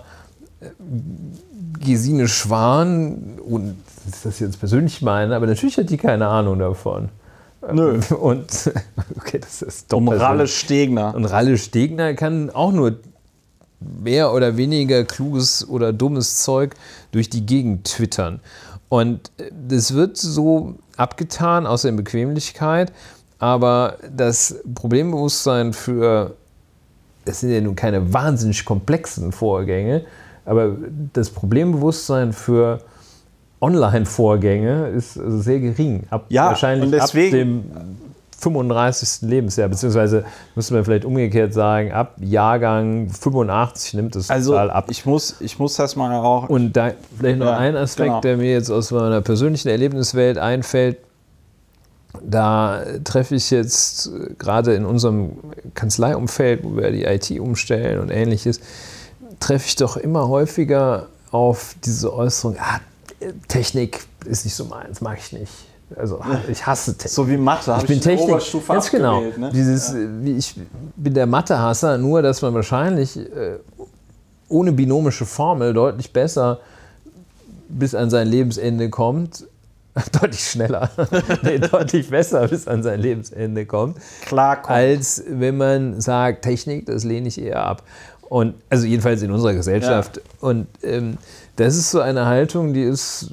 Gesine Schwan, und das ist das jetzt persönlich meine, aber natürlich hat die keine Ahnung davon. Nö. Und okay, das ist doch und Ralle Stegner. Und Ralle Stegner kann auch nur mehr oder weniger kluges oder dummes Zeug durch die Gegend twittern. Und das wird so abgetan aus der Bequemlichkeit, aber das Problembewusstsein das sind ja nun keine wahnsinnig komplexen Vorgänge, aber das Problembewusstsein für Online-Vorgänge ist also sehr gering. Wahrscheinlich ab dem 35. Lebensjahr, beziehungsweise müsste man vielleicht umgekehrt sagen, ab Jahrgang 85 nimmt es total ab. Ich muss das mal auch... Und da vielleicht noch ein Aspekt, der mir jetzt aus meiner persönlichen Erlebniswelt einfällt. Da treffe ich jetzt gerade in unserem Kanzleiumfeld, wo wir die IT umstellen und Ähnliches, treffe ich doch immer häufiger auf diese Äußerung, Technik ist nicht so meins, mag ich nicht. Also ich hasse Technik. So wie Mathe, ich bin Technik, Oberstufe ganz genau. Ne? Ich bin der Mathe-Hasser, nur dass man wahrscheinlich ohne binomische Formel deutlich besser bis an sein Lebensende kommt, deutlich schneller, deutlich besser bis an sein Lebensende kommt, als wenn man sagt, Technik, das lehne ich eher ab. Und also jedenfalls in unserer Gesellschaft. Ja. Und das ist so eine Haltung, die ist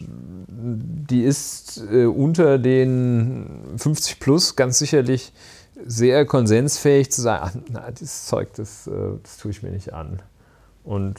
unter den 50 plus ganz sicherlich sehr konsensfähig zu sagen, dieses Zeug, das tue ich mir nicht an. Und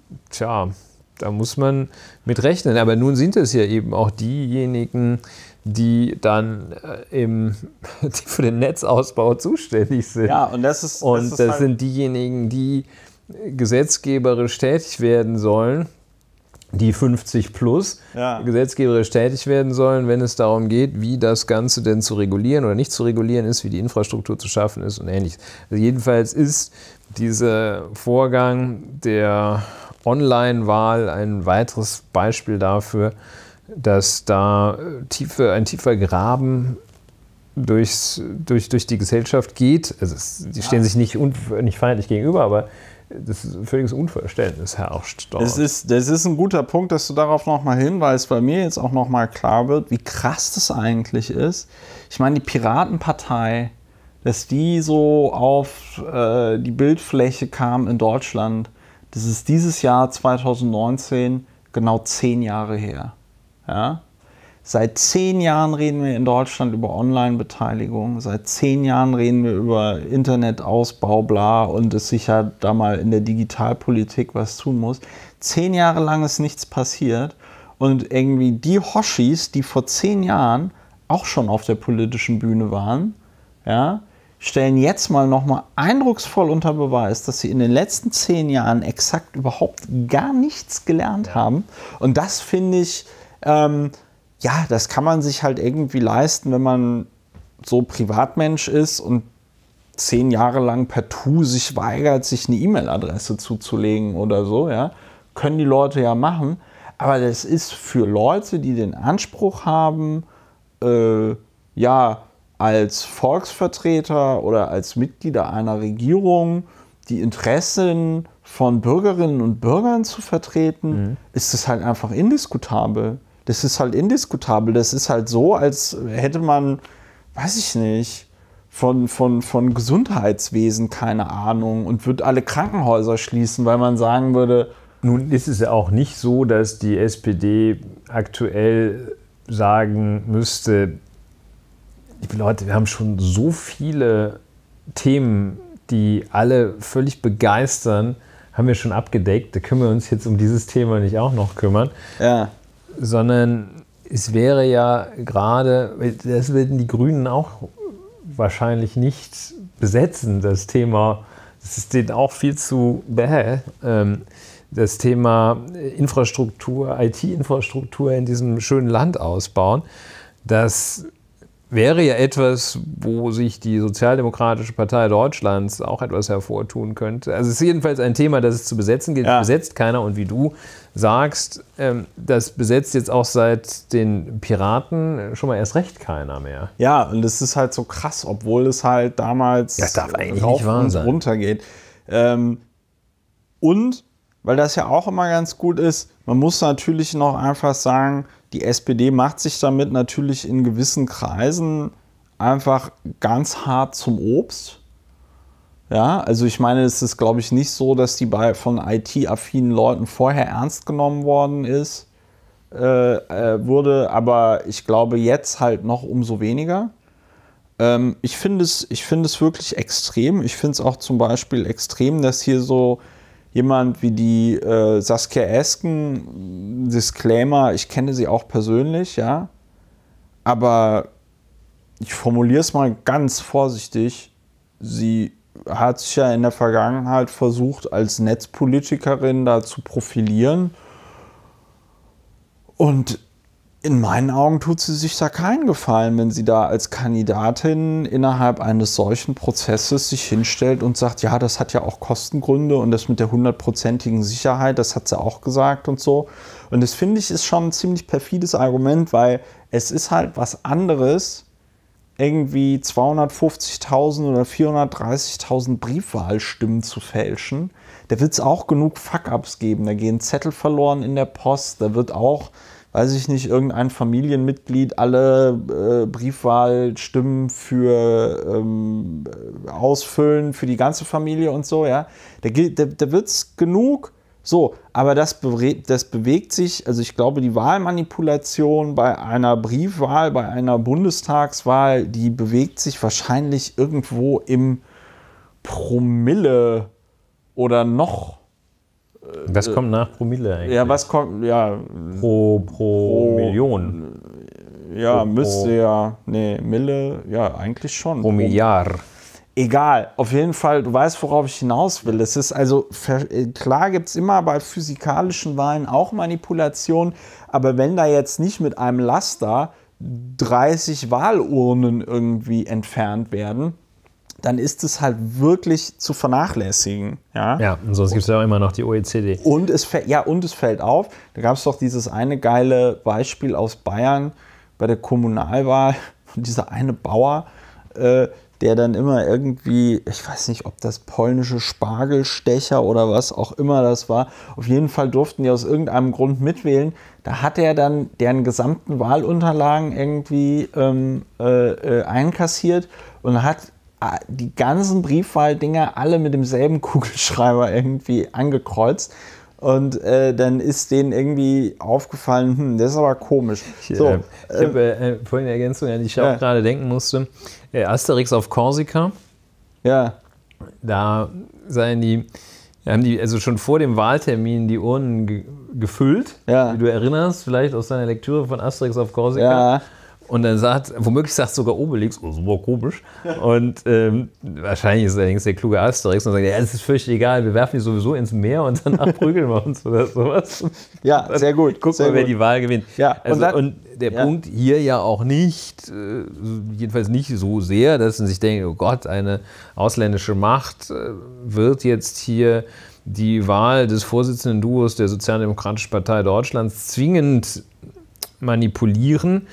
da muss man mit rechnen. Aber nun sind es ja eben auch diejenigen, die dann die für den Netzausbau zuständig sind. Ja, und das sind diejenigen, die gesetzgeberisch tätig werden sollen, die 50 plus gesetzgeberisch tätig werden sollen, wenn es darum geht, wie das Ganze denn zu regulieren oder nicht zu regulieren ist, wie die Infrastruktur zu schaffen ist und Ähnliches. Also jedenfalls ist dieser Vorgang der Online-Wahl ein weiteres Beispiel dafür, dass da ein tiefer Graben durch die Gesellschaft geht. Also die stehen sich nicht feindlich gegenüber, aber das ist ein völliges Unverständnis herrscht dort. Das ist ein guter Punkt, dass du darauf nochmal hinweist, weil mir jetzt auch nochmal klar wird, wie krass das eigentlich ist. Ich meine, die Piratenpartei, dass die so auf die Bildfläche kam in Deutschland, das ist dieses Jahr 2019 genau 10 Jahre her. Ja? Seit 10 Jahren reden wir in Deutschland über Online-Beteiligung. Seit 10 Jahren reden wir über Internetausbau, bla, und es sicher da mal in der Digitalpolitik was tun muss. 10 Jahre lang ist nichts passiert. Und irgendwie die Hoshis, die vor 10 Jahren auch schon auf der politischen Bühne waren, ja, stellen jetzt mal nochmal eindrucksvoll unter Beweis, dass sie in den letzten 10 Jahren exakt überhaupt gar nichts gelernt haben. Und das finde ich... das kann man sich halt irgendwie leisten, wenn man so Privatmensch ist und 10 Jahre lang partout sich weigert, sich eine E-Mail-Adresse zuzulegen oder so, ja. Können die Leute ja machen. Aber das ist für Leute, die den Anspruch haben, als Volksvertreter oder als Mitglieder einer Regierung die Interessen von Bürgerinnen und Bürgern zu vertreten, ist das halt einfach indiskutabel. Das ist halt indiskutabel. Das ist halt so, als hätte man, weiß ich nicht, von Gesundheitswesen keine Ahnung und würde alle Krankenhäuser schließen, weil man sagen würde... Nun ist es ja auch nicht so, dass die SPD aktuell sagen müsste, liebe Leute, wir haben schon so viele Themen, die alle völlig begeistern, haben wir schon abgedeckt. Da können wir uns jetzt um dieses Thema nicht auch noch kümmern. Ja. Sondern es wäre ja gerade, das werden die Grünen auch wahrscheinlich nicht besetzen, das Thema, das ist denen auch viel zu das Thema Infrastruktur, IT-Infrastruktur in diesem schönen Land ausbauen, das wäre ja etwas, wo sich die Sozialdemokratische Partei Deutschlands auch etwas hervortun könnte. Also es ist jedenfalls ein Thema, das es zu besetzen gilt. Ja. Es besetzt keiner und wie du sagst, das besetzt jetzt auch seit den Piraten schon mal erst recht keiner mehr. Ja, und das ist halt so krass, obwohl es halt damals rauf und runter geht. Und, weil das ja auch immer ganz gut ist, man muss natürlich noch einfach sagen, die SPD macht sich damit natürlich in gewissen Kreisen einfach ganz hart zum Obst. Ja, also ich meine, es ist, glaube ich, nicht so, dass die von IT-affinen Leuten vorher ernst genommen worden wurde, aber ich glaube jetzt halt noch umso weniger. Ich finde es wirklich extrem. Ich finde es auch zum Beispiel extrem, dass hier so jemand wie die Saskia Esken, Disclaimer, ich kenne sie auch persönlich, ja, aber ich formuliere es mal ganz vorsichtig, sie hat sich ja in der Vergangenheit versucht, als Netzpolitikerin da zu profilieren und in meinen Augen tut sie sich da keinen Gefallen, wenn sie da als Kandidatin innerhalb eines solchen Prozesses sich hinstellt und sagt, ja, das hat ja auch Kostengründe und das mit der 100%igen Sicherheit, das hat sie auch gesagt und so. Und das finde ich ist schon ein ziemlich perfides Argument, weil es ist halt was anderes, irgendwie 250.000 oder 430.000 Briefwahlstimmen zu fälschen. Da wird es auch genug Fuck-Ups geben, da gehen Zettel verloren in der Post, da wird auch, weiß ich nicht, irgendein Familienmitglied alle Briefwahlstimmen für ausfüllen für die ganze Familie und so, ja. Da wird es genug. So, aber das bewegt sich, also ich glaube, die Wahlmanipulation bei einer Briefwahl, bei einer Bundestagswahl, die bewegt sich wahrscheinlich irgendwo im Promille oder noch. Das kommt nach Promille eigentlich. Ja, was kommt, ja. Pro Million. Ja, müsste ja, nee, Mille, ja, eigentlich schon. Pro Milliard. Egal, auf jeden Fall, du weißt, worauf ich hinaus will. Es ist also, klar gibt es immer bei physikalischen Wahlen auch Manipulation, aber wenn da jetzt nicht mit einem Laster 30 Wahlurnen irgendwie entfernt werden, dann ist es halt wirklich zu vernachlässigen. Ja, und sonst gibt es ja auch immer noch die OECD. Und es fällt auf, da gab es doch dieses eine geile Beispiel aus Bayern bei der Kommunalwahl, dieser eine Bauer, der dann immer irgendwie, ich weiß nicht, ob das polnische Spargelstecher oder was auch immer das war, auf jeden Fall durften die aus irgendeinem Grund mitwählen. Da hat er dann deren gesamten Wahlunterlagen irgendwie einkassiert und hat die ganzen Briefwahldinger alle mit demselben Kugelschreiber irgendwie angekreuzt. Und dann ist denen irgendwie aufgefallen, das ist aber komisch. Ich habe vorhin eine Ergänzung, an die ich auch gerade denken musste. Asterix auf Korsika. Ja. Da haben die also schon vor dem Wahltermin die Urnen gefüllt, wie du erinnerst, vielleicht aus deiner Lektüre von Asterix auf Korsika. Ja. Und dann womöglich sagt sogar Obelix, oh, super komisch. Und wahrscheinlich ist allerdings der kluge Asterix und sagt, ja, es ist völlig egal, wir werfen die sowieso ins Meer und danach prügeln wir uns oder sowas. Ja, sehr gut. Guck mal, wer die Wahl gewinnt. Ja, also, und der Punkt hier ja auch nicht, jedenfalls nicht so sehr, dass man sich denkt, oh Gott, eine ausländische Macht wird jetzt hier die Wahl des Vorsitzenden Duos der Sozialdemokratischen Partei Deutschlands zwingend manipulieren.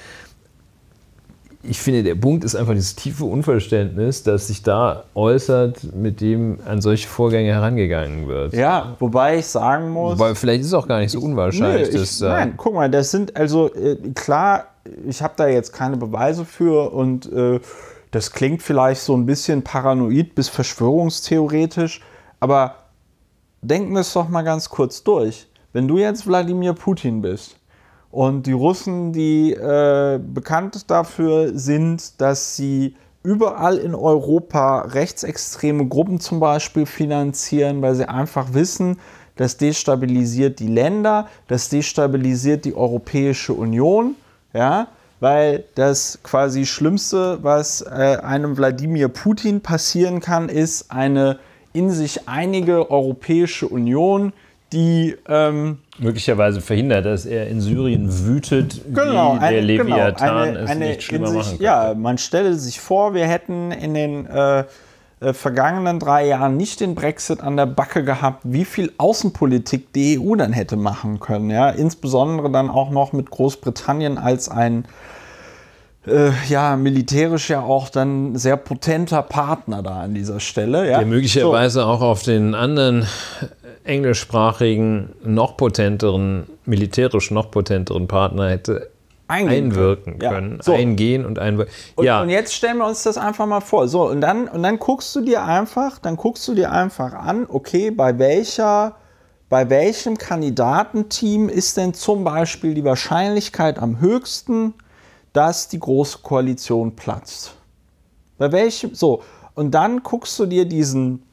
Ich finde, der Punkt ist einfach dieses tiefe Unverständnis, das sich da äußert, mit dem an solche Vorgänge herangegangen wird. Ja, wobei ich sagen muss... Wobei vielleicht ist es auch gar nicht so unwahrscheinlich. Nein, guck mal, das sind also, klar, ich habe da jetzt keine Beweise für und das klingt vielleicht so ein bisschen paranoid bis verschwörungstheoretisch, aber denken wir es doch mal ganz kurz durch. Wenn du jetzt Wladimir Putin bist, und die Russen, die bekannt dafür sind, dass sie überall in Europa rechtsextreme Gruppen zum Beispiel finanzieren, weil sie einfach wissen, das destabilisiert die Länder, das destabilisiert die Europäische Union, ja, weil das quasi Schlimmste, was einem Wladimir Putin passieren kann, ist eine in sich einige Europäische Union, die möglicherweise verhindert, dass er in Syrien wütet, wie der Leviathan es nicht schlimmer machen könnte. Ja, man stelle sich vor, wir hätten in den vergangenen 3 Jahren nicht den Brexit an der Backe gehabt, wie viel Außenpolitik die EU dann hätte machen können. Ja? Insbesondere dann auch noch mit Großbritannien als ein militärisch ja auch dann sehr potenter Partner da an dieser Stelle. Ja? Der möglicherweise auch auf den anderen englischsprachigen, militärisch noch potenteren Partner hätte einwirken können. So. Eingehen und einwirken. Und jetzt stellen wir uns das einfach mal vor. So, und dann guckst du dir einfach an, okay, bei welchem Kandidatenteam ist denn zum Beispiel die Wahrscheinlichkeit am höchsten, dass die Große Koalition platzt? Bei welchem? So, und dann guckst du dir diesen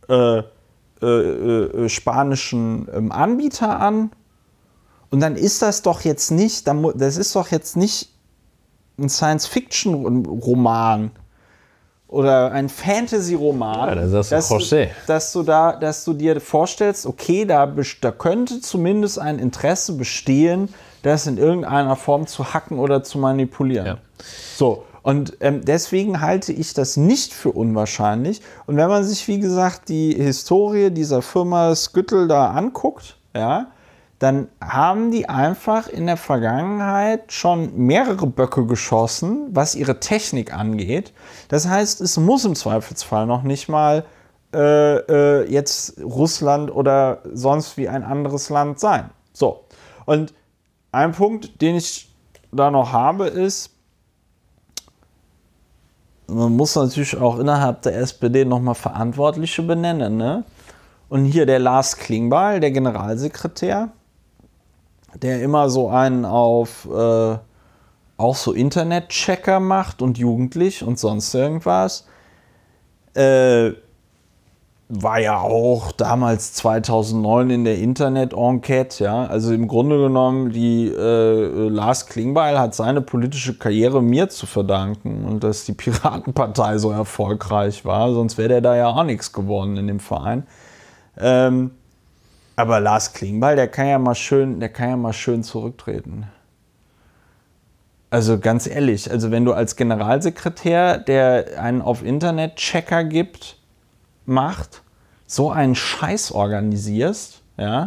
spanischen Anbieter an. Und dann ist das doch jetzt nicht, ein Science-Fiction-Roman oder ein Fantasy-Roman, ja, das dass du dir vorstellst, okay, da könnte zumindest ein Interesse bestehen, das in irgendeiner Form zu hacken oder zu manipulieren. Ja. So. Und deswegen halte ich das nicht für unwahrscheinlich. Und wenn man sich, wie gesagt, die Historie dieser Firma Skyttle da anguckt, ja, dann haben die einfach in der Vergangenheit schon mehrere Böcke geschossen, was ihre Technik angeht. Das heißt, es muss im Zweifelsfall noch nicht mal jetzt Russland oder sonst wie ein anderes Land sein. So. Und ein Punkt, den ich da noch habe, ist, man muss natürlich auch innerhalb der SPD nochmal Verantwortliche benennen. Ne? Und hier der Lars Klingbeil, der Generalsekretär, der immer so einen auf auch so Internet-Checker macht und jugendlich und sonst irgendwas, war ja auch damals 2009 in der Internet-Enquete, ja, also im Grunde genommen, Lars Klingbeil hat seine politische Karriere mir zu verdanken und dass die Piratenpartei so erfolgreich war, sonst wäre der da ja auch nichts geworden in dem Verein. Aber Lars Klingbeil, der kann ja mal schön zurücktreten. Also ganz ehrlich, also wenn du als Generalsekretär, der einen auf Internet-Checker macht, so einen Scheiß organisierst, ja,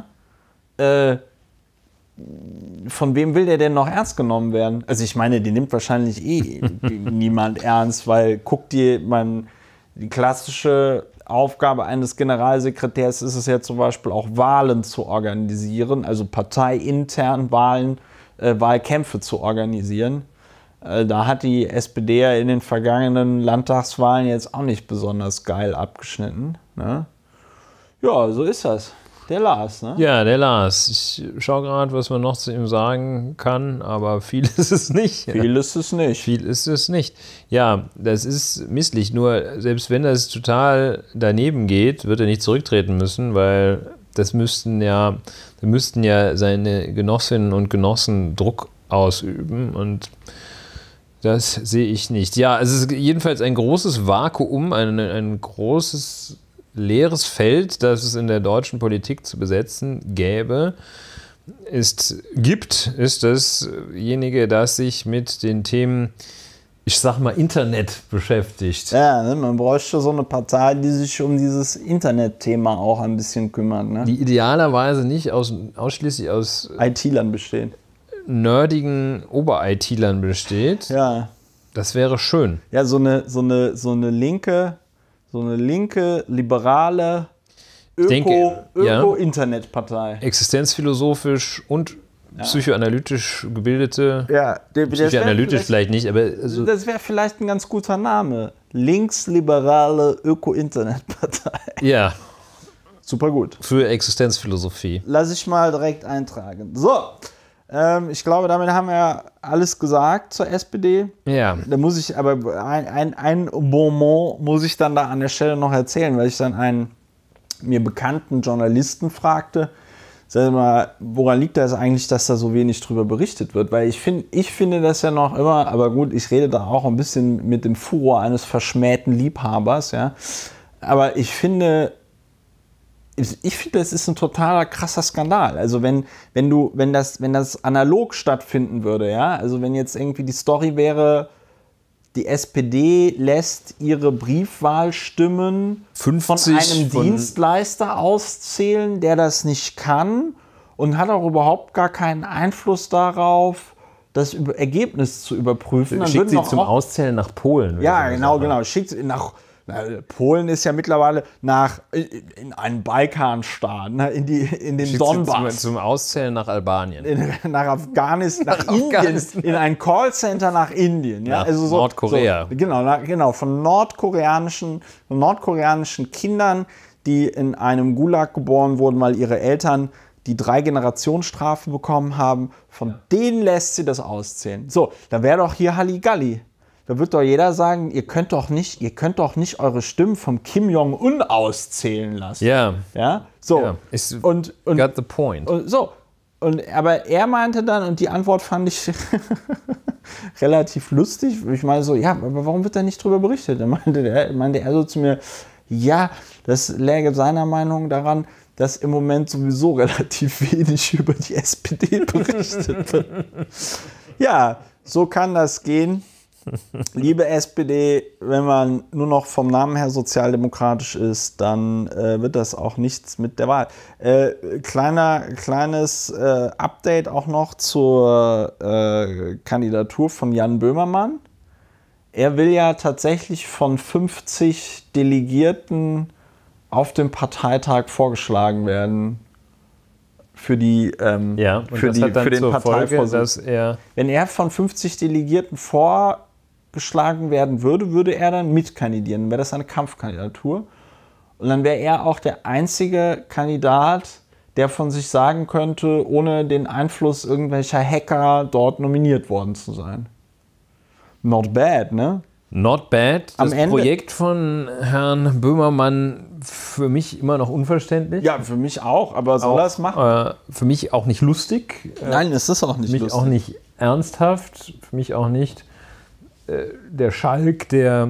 von wem will der denn noch ernst genommen werden? Also ich meine, den nimmt wahrscheinlich niemand ernst, weil die klassische Aufgabe eines Generalsekretärs ist es ja zum Beispiel auch Wahlen zu organisieren, also parteiintern Wahlkämpfe zu organisieren. Da hat die SPD ja in den vergangenen Landtagswahlen jetzt auch nicht besonders geil abgeschnitten. Ne? Ja, so ist das. Der Lars, ne? Ja, der Lars. Ich schaue gerade, was man noch zu ihm sagen kann, aber viel ist es nicht. Viel ist es nicht. Viel ist es nicht. Ja, das ist misslich. Nur, selbst wenn das total daneben geht, wird er nicht zurücktreten müssen, weil da müssten ja seine Genossinnen und Genossen Druck ausüben und das sehe ich nicht. Ja, es ist jedenfalls ein großes Vakuum, ein großes leeres Feld, das es in der deutschen Politik zu besetzen gäbe, ist dasjenige, das sich mit den Themen, ich sag mal, Internet beschäftigt. Ja, ne, man bräuchte so eine Partei, die sich um dieses Internet-Thema auch ein bisschen kümmert. Ne? Die idealerweise nicht ausschließlich aus IT-Lern besteht. Nerdigen Ober-IT-Lern besteht. Ja. Das wäre schön. Ja, so eine linke, liberale Öko-Internet-Partei. Existenzphilosophisch und psychoanalytisch gebildete. Ja, psychoanalytisch vielleicht nicht, aber. Also das wäre vielleicht ein ganz guter Name. Linksliberale Öko-Internet-Partei. Ja. Super gut. Für Existenzphilosophie. Lass ich mal direkt eintragen. So. Ich glaube, damit haben wir alles gesagt zur SPD. Ja. Da muss ich aber ein Bonbon muss ich dann da an der Stelle noch erzählen, weil ich dann einen mir bekannten Journalisten fragte, sag mal, woran liegt das eigentlich, dass da so wenig drüber berichtet wird? Weil ich finde das ja noch immer, aber gut, ich rede da auch ein bisschen mit dem Furor eines verschmähten Liebhabers, ja. Aber ich finde, ich finde, das ist ein totaler krasser Skandal. Also wenn das analog stattfinden würde, ja, also wenn jetzt irgendwie die Story wäre, die SPD lässt ihre Briefwahlstimmen von einem Dienstleister auszählen, der das nicht kann und hat auch überhaupt gar keinen Einfluss darauf, das Ergebnis zu überprüfen. Dann schickt sie zum Auszählen nach Polen. Ja, genau. Schickt sie nach Polen ist ja mittlerweile in einen Balkanstaat, in den Donbass. Zum Auszählen nach Albanien. Nach Afghanistan, nach Indien, in ein Callcenter nach Indien. Ja? Also Nordkorea. So, genau, von nordkoreanischen Kindern, die in einem Gulag geboren wurden, weil ihre Eltern die 3-Generationsstrafe bekommen haben. Von denen lässt sie das auszählen. So, da wäre doch hier Halligalli. Da wird doch jeder sagen, ihr könnt doch nicht eure Stimmen vom Kim Jong-un auszählen lassen. Ja. Ja? So. Ja. Got the point. Aber er meinte dann, und die Antwort fand ich relativ lustig. Ich meine so, ja, aber warum wird da nicht drüber berichtet? Da meinte er so zu mir, ja, das läge seiner Meinung daran, dass im Moment sowieso relativ wenig über die SPD berichtet wird. Ja, so kann das gehen. Liebe SPD, wenn man nur noch vom Namen her sozialdemokratisch ist, dann wird das auch nichts mit der Wahl. Kleines Update auch noch zur Kandidatur von Jan Böhmermann. Er will ja tatsächlich von 50 Delegierten auf dem Parteitag vorgeschlagen werden für den Parteivorsitz. Wenn er von 50 Delegierten vorgeschlagen werden würde, würde er dann mitkandidieren. Dann wäre das eine Kampfkandidatur. Und dann wäre er auch der einzige Kandidat, der von sich sagen könnte, ohne den Einfluss irgendwelcher Hacker dort nominiert worden zu sein. Not bad, ne? Not bad. Das Projekt von Herrn Böhmermann für mich immer noch unverständlich. Ja, für mich auch, aber soll er es machen? Für mich auch nicht lustig. Nein, es ist auch nicht lustig. Für mich auch nicht ernsthaft. Für mich auch nicht der Schalk, der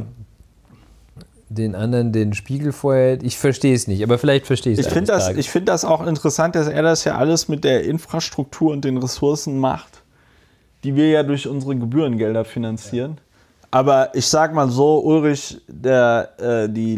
den anderen den Spiegel vorhält. Ich verstehe es nicht, aber vielleicht verstehe ich es. Ich finde das auch interessant, dass er das ja alles mit der Infrastruktur und den Ressourcen macht, die wir ja durch unsere Gebührengelder finanzieren. Ja. Aber ich sag mal so, Ulrich, die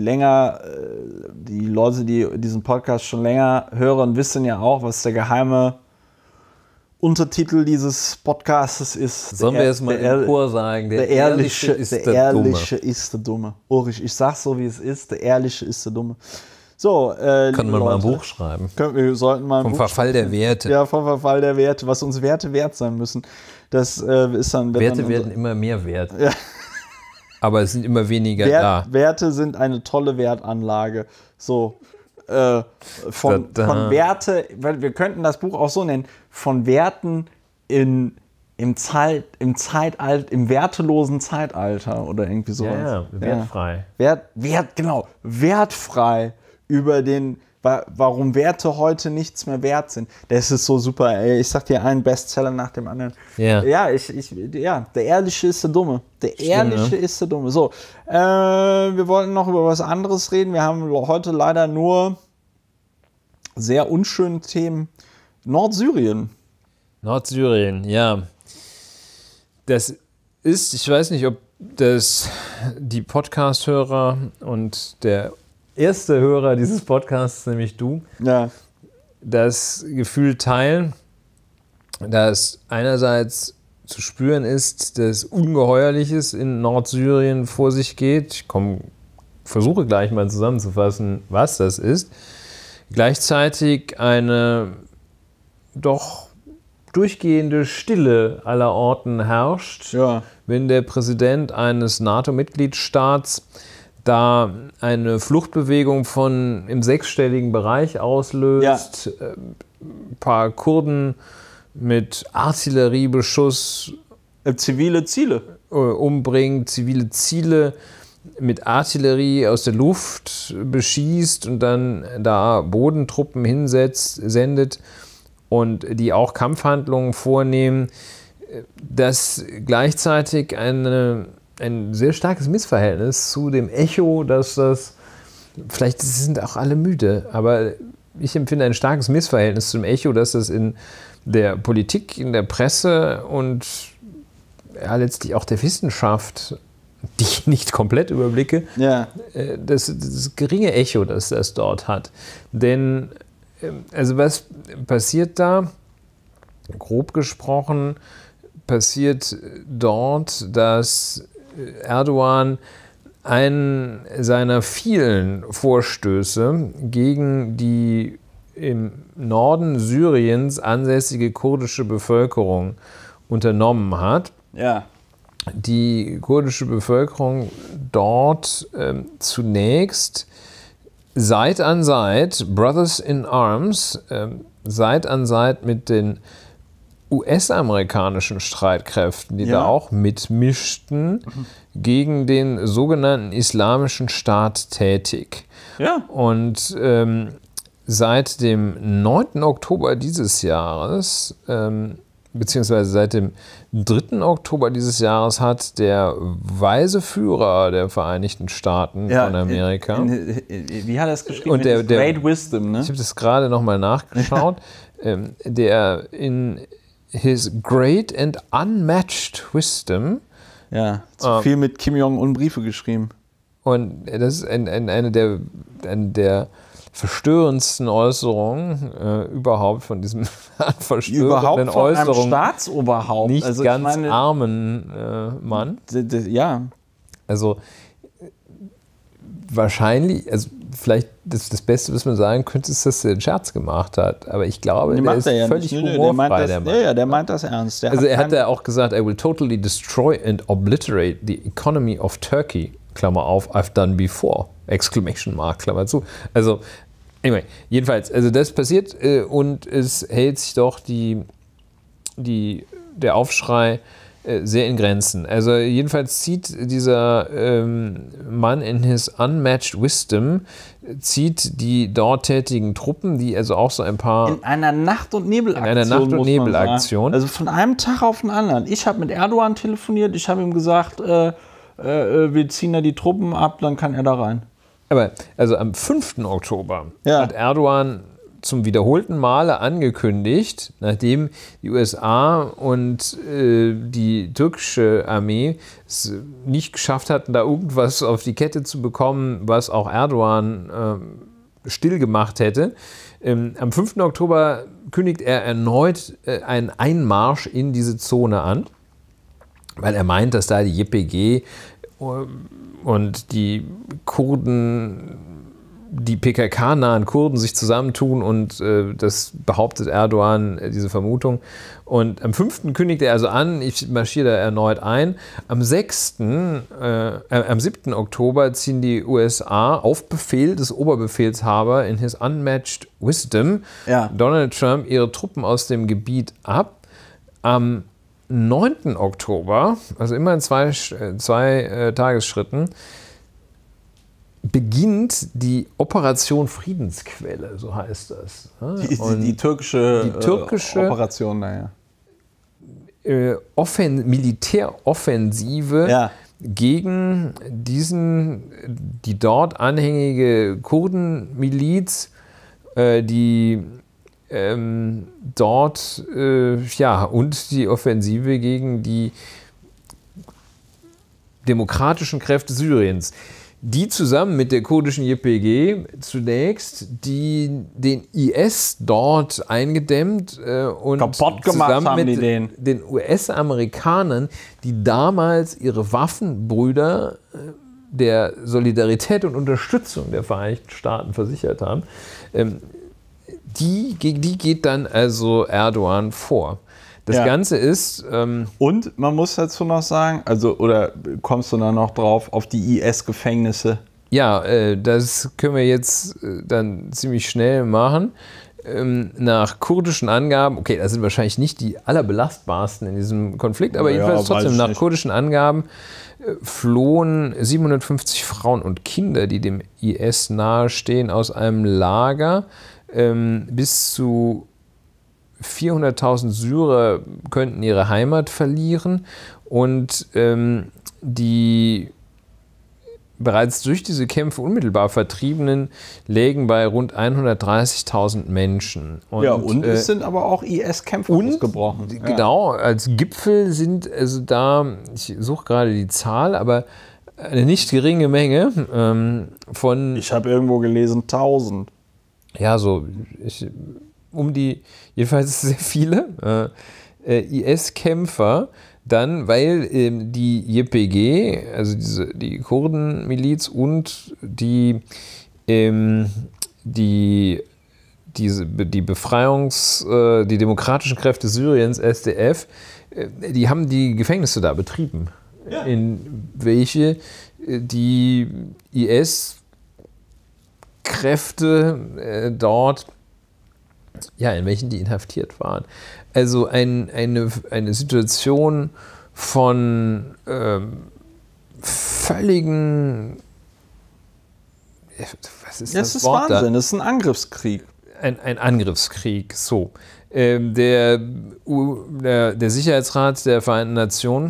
Leute, die diesen Podcast schon länger hören, wissen ja auch, was der geheime Untertitel dieses Podcasts ist. Sollen wir es mal im Chor sagen? Der Ehrliche ist der Dumme. Ulrich, ich sag so, wie es ist, der Ehrliche ist der Dumme. So, können wir mal ein Buch schreiben. Wir sollten mal vom Verfall der Werte. Ja, vom Verfall der Werte, was uns Werte wert sein müssen. Das ist dann... Werte werden immer mehr wert. Ja. Aber es sind immer weniger da. Werte sind eine tolle Wertanlage. So, von Werte, weil wir könnten das Buch auch so nennen, von Werten im wertelosen Zeitalter oder irgendwie sowas. Ja, wertfrei. Wertfrei über warum Werte heute nichts mehr wert sind. Das ist so super, ey. Ich sag dir einen Bestseller nach dem anderen. Yeah. Ja, der Ehrliche ist der Dumme. Der Ehrliche ist der Dumme. So, wir wollten noch über was anderes reden. Wir haben heute leider nur sehr unschöne Themen. Nordsyrien, ja. Das ist, ich weiß nicht, ob das die Podcast-Hörer und der erste Hörer dieses Podcasts, nämlich du, das Gefühl teilen, dass einerseits zu spüren ist, dass Ungeheuerliches in Nordsyrien vor sich geht. Ich versuche gleich mal zusammenzufassen, was das ist. Gleichzeitig eine doch durchgehende Stille aller Orten herrscht, wenn der Präsident eines NATO-Mitgliedstaats da eine Fluchtbewegung im 6-stelligen Bereich auslöst, ein paar Kurden mit Artilleriebeschuss zivile Ziele umbringt, zivile Ziele mit Artillerie aus der Luft beschießt und dann da Bodentruppen sendet und die auch Kampfhandlungen vornehmen, dass gleichzeitig ein sehr starkes Missverhältnis zu dem Echo, das das vielleicht sind auch alle müde, aber ich empfinde ein starkes Missverhältnis zum Echo, dass das in der Politik, in der Presse und ja, letztlich auch der Wissenschaft, die ich nicht komplett überblicke, das geringe Echo, das das dort hat. Denn, also was passiert da? Grob gesprochen passiert dort, dass Erdogan einen seiner vielen Vorstöße gegen die im Norden Syriens ansässige kurdische Bevölkerung unternommen hat. Ja. Die kurdische Bevölkerung dort zunächst Seit an Seit, Brothers in Arms, Seit an Seit mit den US-amerikanischen Streitkräften, die da auch mitmischten, gegen den sogenannten Islamischen Staat tätig. Ja. Und seit dem 9. Oktober dieses Jahres, beziehungsweise seit dem 3. Oktober dieses Jahres hat der weise Führer der Vereinigten Staaten von Amerika, wie hat er es geschrieben? und der Great Wisdom, ne? Ich habe das gerade nochmal nachgeschaut, der in his great and unmatched wisdom, zu viel mit Kim Jong-un Briefe geschrieben. und das ist eine der verstörendsten Äußerungen überhaupt von diesem verstörenden von einem Äußerung Staatsoberhaupt. nicht also, ganz armen Mann. Ja. Also wahrscheinlich, also vielleicht das Beste, was man sagen könnte, ist, dass er einen Scherz gemacht hat. Aber ich glaube, der ist völlig humorfrei, der Mann. Ja, der meint das ernst. Also er hat ja auch gesagt, I will totally destroy and obliterate the economy of Turkey, Klammer auf, I've done before, Exclamation Mark, Klammer zu. Also, anyway, jedenfalls, also das passiert und es hält sich doch der Aufschrei sehr in Grenzen. Also jedenfalls zieht dieser Mann in his unmatched wisdom, zieht die dort tätigen Truppen, die also auch so ein paar... In einer Nacht- und Nebelaktion. Also von einem Tag auf den anderen. Ich habe mit Erdogan telefoniert, ich habe ihm gesagt, wir ziehen da die Truppen ab, dann kann er da rein. Aber also am 5. Oktober hat Erdogan zum wiederholten Male angekündigt, nachdem die USA und die türkische Armee es nicht geschafft hatten, da irgendwas auf die Kette zu bekommen, was auch Erdogan still gemacht hätte. Am 5. Oktober kündigt er erneut einen Einmarsch in diese Zone an, weil er meint, dass da die YPG und die Kurden, die PKK-nahen Kurden sich zusammentun und das behauptet Erdogan, diese Vermutung. Und am 5. kündigt er also an, ich marschiere da erneut ein. Am 7. Oktober ziehen die USA auf Befehl des Oberbefehlshabers in his unmatched wisdom, Donald Trump, ihre Truppen aus dem Gebiet ab. Am 9. Oktober, also immer in zwei Tagesschritten, beginnt die Operation Friedensquelle, so heißt das. Die türkische Operation, Militäroffensive gegen die dort anhängige Kurdenmiliz, die dort, und die Offensive gegen die demokratischen Kräfte Syriens, die zusammen mit der kurdischen YPG zunächst den IS dort eingedämmt und kaputt gemacht zusammen haben mit den US-Amerikanern, die damals ihre Waffenbrüder der Solidarität und Unterstützung der Vereinigten Staaten versichert haben, gegen die geht dann also Erdogan vor. Das Ganze ist... und man muss dazu noch sagen, oder kommst du da noch drauf, auf die IS-Gefängnisse? Ja, das können wir jetzt dann ziemlich schnell machen. Nach kurdischen Angaben, okay, das sind wahrscheinlich nicht die allerbelastbarsten in diesem Konflikt, aber jedenfalls trotzdem nach kurdischen Angaben flohen 750 Frauen und Kinder, die dem IS nahestehen, aus einem Lager. Bis zu 400.000 Syrer könnten ihre Heimat verlieren und die bereits durch diese Kämpfe unmittelbar Vertriebenen lägen bei rund 130.000 Menschen. Und es sind aber auch IS-Kämpfer ausgebrochen. Genau, als Gipfel sind also da, ich suche gerade die Zahl, aber eine nicht geringe Menge von... Ich habe irgendwo gelesen 1000. Ja, so jedenfalls sehr viele IS-Kämpfer, dann, weil die YPG, also die Kurdenmiliz und die demokratischen Kräfte Syriens, SDF, die haben die Gefängnisse da betrieben, in welche die IS-Kräfte dort, in welchen die inhaftiert waren. Also eine Situation von völligen... Was ist das Wort Wahnsinn, das ist ein Angriffskrieg. Ein Angriffskrieg, so. Der Sicherheitsrat der Vereinten Nationen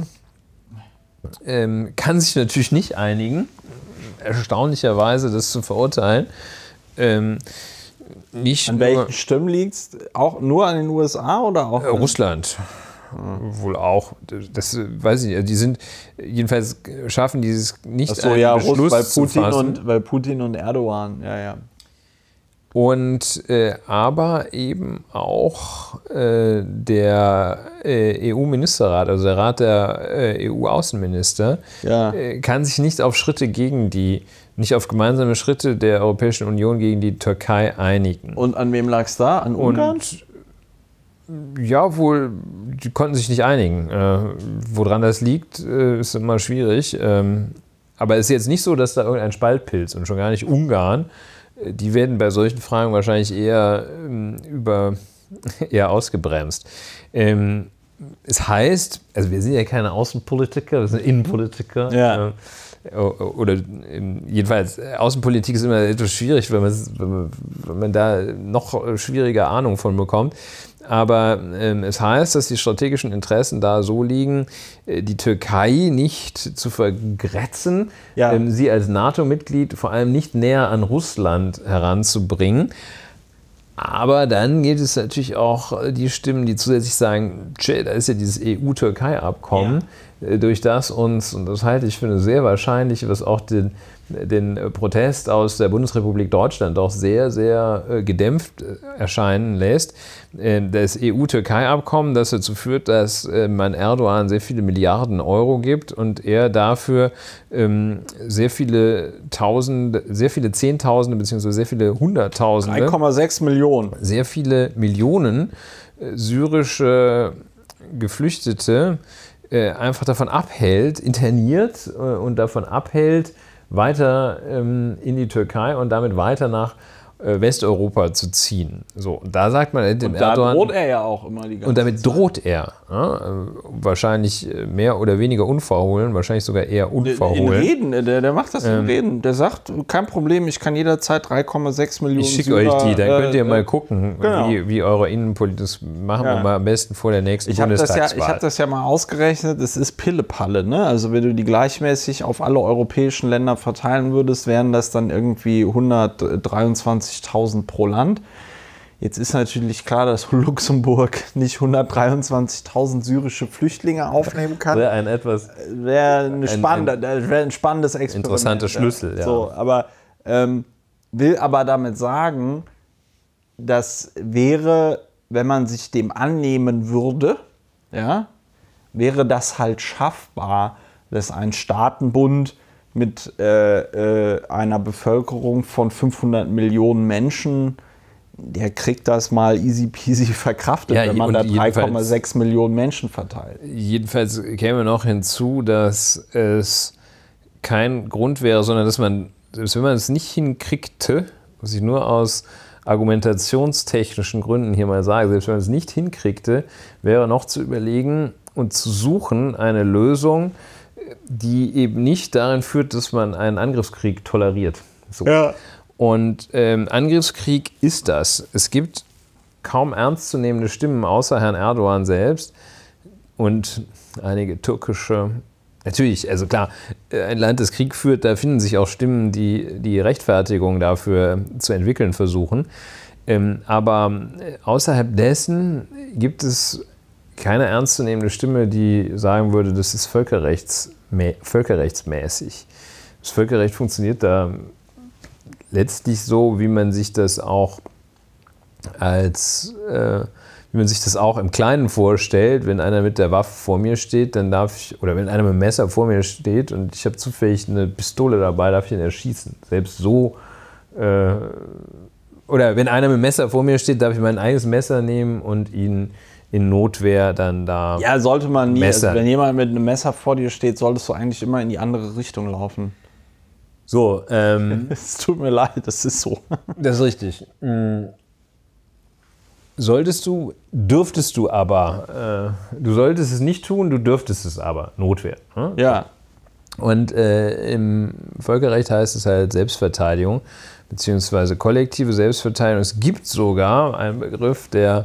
kann sich natürlich nicht einigen, erstaunlicherweise das zu verurteilen. Nicht an welchen Stimmen liegt es? Auch nur an den USA oder auch? Russland. Wohl auch. Das weiß ich nicht. Die sind, jedenfalls schaffen die es nicht, Beschluss zu fassen. Weil Putin und Erdogan, Und aber eben auch der EU-Ministerrat, also der Rat der EU-Außenminister, kann sich nicht auf gemeinsame Schritte der Europäischen Union gegen die Türkei einigen. Und an wem lag es da? An Ungarn? Wohl, die konnten sich nicht einigen. Woran das liegt, ist immer schwierig. Aber es ist jetzt nicht so, dass da irgendein Spaltpilz und schon gar nicht Ungarn, die werden bei solchen Fragen wahrscheinlich eher ausgebremst. Es heißt, also wir sind ja keine Außenpolitiker, wir sind Innenpolitiker. Ja. Oder jedenfalls, Außenpolitik ist immer etwas schwierig, wenn man da noch schwierige Ahnung von bekommt. Aber es heißt, dass die strategischen Interessen da so liegen, die Türkei nicht zu vergrätzen, sie als NATO-Mitglied vor allem nicht näher an Russland heranzubringen. Aber dann gibt es natürlich auch die Stimmen, die zusätzlich sagen, da ist ja dieses EU-Türkei-Abkommen, durch das uns, und das halte ich für sehr wahrscheinlich, was auch den Protest aus der Bundesrepublik Deutschland doch sehr, sehr gedämpft erscheinen lässt. Das EU-Türkei-Abkommen, das dazu führt, dass man Erdogan sehr viele Milliarden Euro gibt und er dafür sehr viele Zehntausende bzw. sehr viele Hunderttausende, 3,6 Millionen, sehr viele Millionen syrische Geflüchtete einfach davon abhält, interniert und davon abhält, weiter in die Türkei und damit weiter nach Westeuropa zu ziehen. So, und da sagt man dem Erdogan... droht er ja auch immer die ganze Zeit. Und damit droht er. Wahrscheinlich mehr oder weniger unverhohlen, wahrscheinlich sogar eher unverhohlen. In Reden, der macht das in Reden. Der sagt, kein Problem, ich kann jederzeit 3,6 Millionen Ich schicke euch die, dann könnt ihr mal gucken, wie eure Innenpolitik machen wir mal am besten vor der nächsten Bundestagswahl. Ich habe das ja mal ausgerechnet, es ist Pillepalle. Ne? Also wenn du die gleichmäßig auf alle europäischen Länder verteilen würdest, wären das dann irgendwie 123.000 pro Land. Jetzt ist natürlich klar, dass Luxemburg nicht 123.000 syrische Flüchtlinge aufnehmen kann. Wäre ein spannendes Experiment. Interessanter Schlüssel, ja. So, aber will aber damit sagen, das wäre, wenn man sich dem annehmen würde, wäre das halt schaffbar, dass ein Staatenbund mit einer Bevölkerung von 500 Millionen Menschen, der kriegt das mal easy peasy verkraftet, wenn man da 3,6 Millionen Menschen verteilt. Jedenfalls käme noch hinzu, dass es kein Grund wäre, sondern dass man, selbst wenn man es nicht hinkriegte, was ich nur aus argumentationstechnischen Gründen hier mal sage, selbst wenn man es nicht hinkriegte, wäre noch zu überlegen und zu suchen eine Lösung, die eben nicht darin führt, dass man einen Angriffskrieg toleriert. So. Ja. Und Angriffskrieg ist das. Es gibt kaum ernstzunehmende Stimmen außer Herrn Erdogan selbst und einige türkische Natürlich, also klar, ein Land, das Krieg führt, da finden sich auch Stimmen, die die Rechtfertigung dafür zu entwickeln versuchen. Aber außerhalb dessen gibt es keine ernstzunehmende Stimme, die sagen würde, das ist völkerrechtsmäßig. Das Völkerrecht funktioniert da letztlich so, wie man sich das auch wie man sich das auch im Kleinen vorstellt. Wenn einer mit der Waffe vor mir steht, dann darf ich, oder wenn einer mit dem Messer vor mir steht und ich habe zufällig eine Pistole dabei, darf ich ihn erschießen. Selbst so, oder wenn einer mit dem Messer vor mir steht, darf ich mein eigenes Messer nehmen und ihn in Notwehr dann da. Ja, sollte man nie. Also wenn jemand mit einem Messer vor dir steht, solltest du eigentlich immer in die andere Richtung laufen. So, es tut mir leid, das ist so. Das ist richtig. Dürftest du aber, du solltest es nicht tun, du dürftest es aber, Notwehr. Ne? Ja. Und im Völkerrecht heißt es halt Selbstverteidigung, beziehungsweise kollektive Selbstverteidigung. Es gibt sogar einen Begriff, der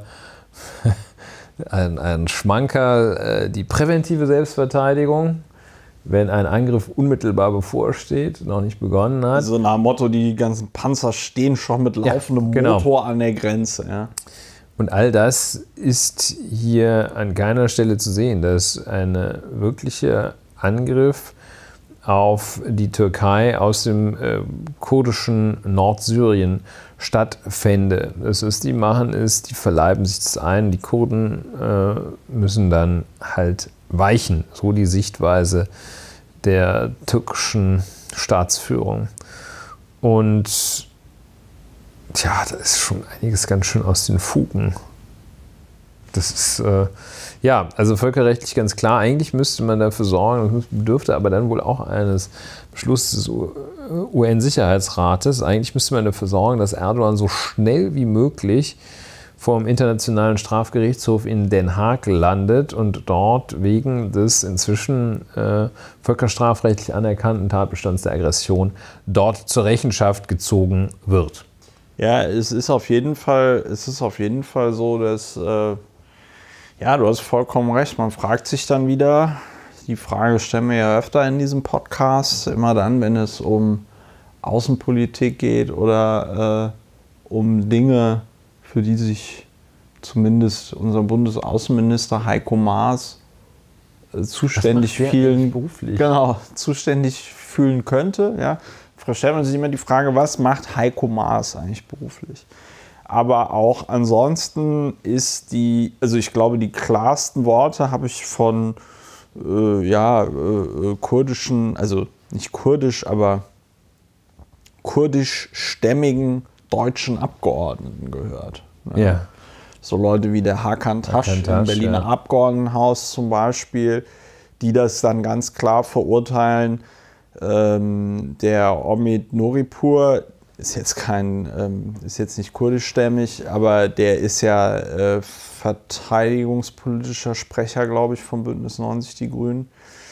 ein Schmankerl, die präventive Selbstverteidigung, wenn ein Angriff unmittelbar bevorsteht, noch nicht begonnen hat. So nach dem Motto, die ganzen Panzer stehen schon mit laufendem Motor an der Grenze. Ja. Und all das ist hier an keiner Stelle zu sehen, dass ein wirklicher Angriff auf die Türkei aus dem kurdischen Nordsyrien stattfände. Das, was die machen, ist, die verleiben sich das ein, die Kurden müssen dann halt weichen. So die Sichtweise der türkischen Staatsführung. Und tja, da ist schon einiges ganz schön aus den Fugen. Das ist, ja, also völkerrechtlich ganz klar, eigentlich müsste man dafür sorgen, dürfte aber dann wohl auch eines Beschlusses des UN-Sicherheitsrates, eigentlich müsste man dafür sorgen, dass Erdogan so schnell wie möglich vom Internationalen Strafgerichtshof in Den Haag landet und dort wegen des inzwischen völkerstrafrechtlich anerkannten Tatbestands der Aggression dort zur Rechenschaft gezogen wird. Ja, es ist auf jeden Fall so, dass, ja, du hast vollkommen recht, man fragt sich dann wieder, die Frage stellen wir ja öfter in diesem Podcast, immer dann, wenn es um Außenpolitik geht oder um Dinge, für die sich zumindest unser Bundesaußenminister Heiko Maas zuständig fühlen könnte. Ja. Stellt man sich immer die Frage, was macht Heiko Maas eigentlich beruflich? Aber auch ansonsten ist also ich glaube, die klarsten Worte habe ich von kurdischen, also nicht kurdisch, aber kurdischstämmigen deutschen Abgeordneten gehört. Ne? Ja. So Leute wie der Hakan Tasch im Berliner Abgeordnetenhaus zum Beispiel, die das dann ganz klar verurteilen. Der Omid Noripur ist jetzt nicht kurdischstämmig, aber der ist ja verteidigungspolitischer Sprecher, glaube ich, vom Bündnis 90 Die Grünen.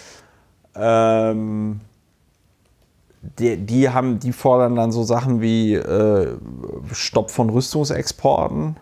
Die fordern dann so Sachen wie Stopp von Rüstungsexporten.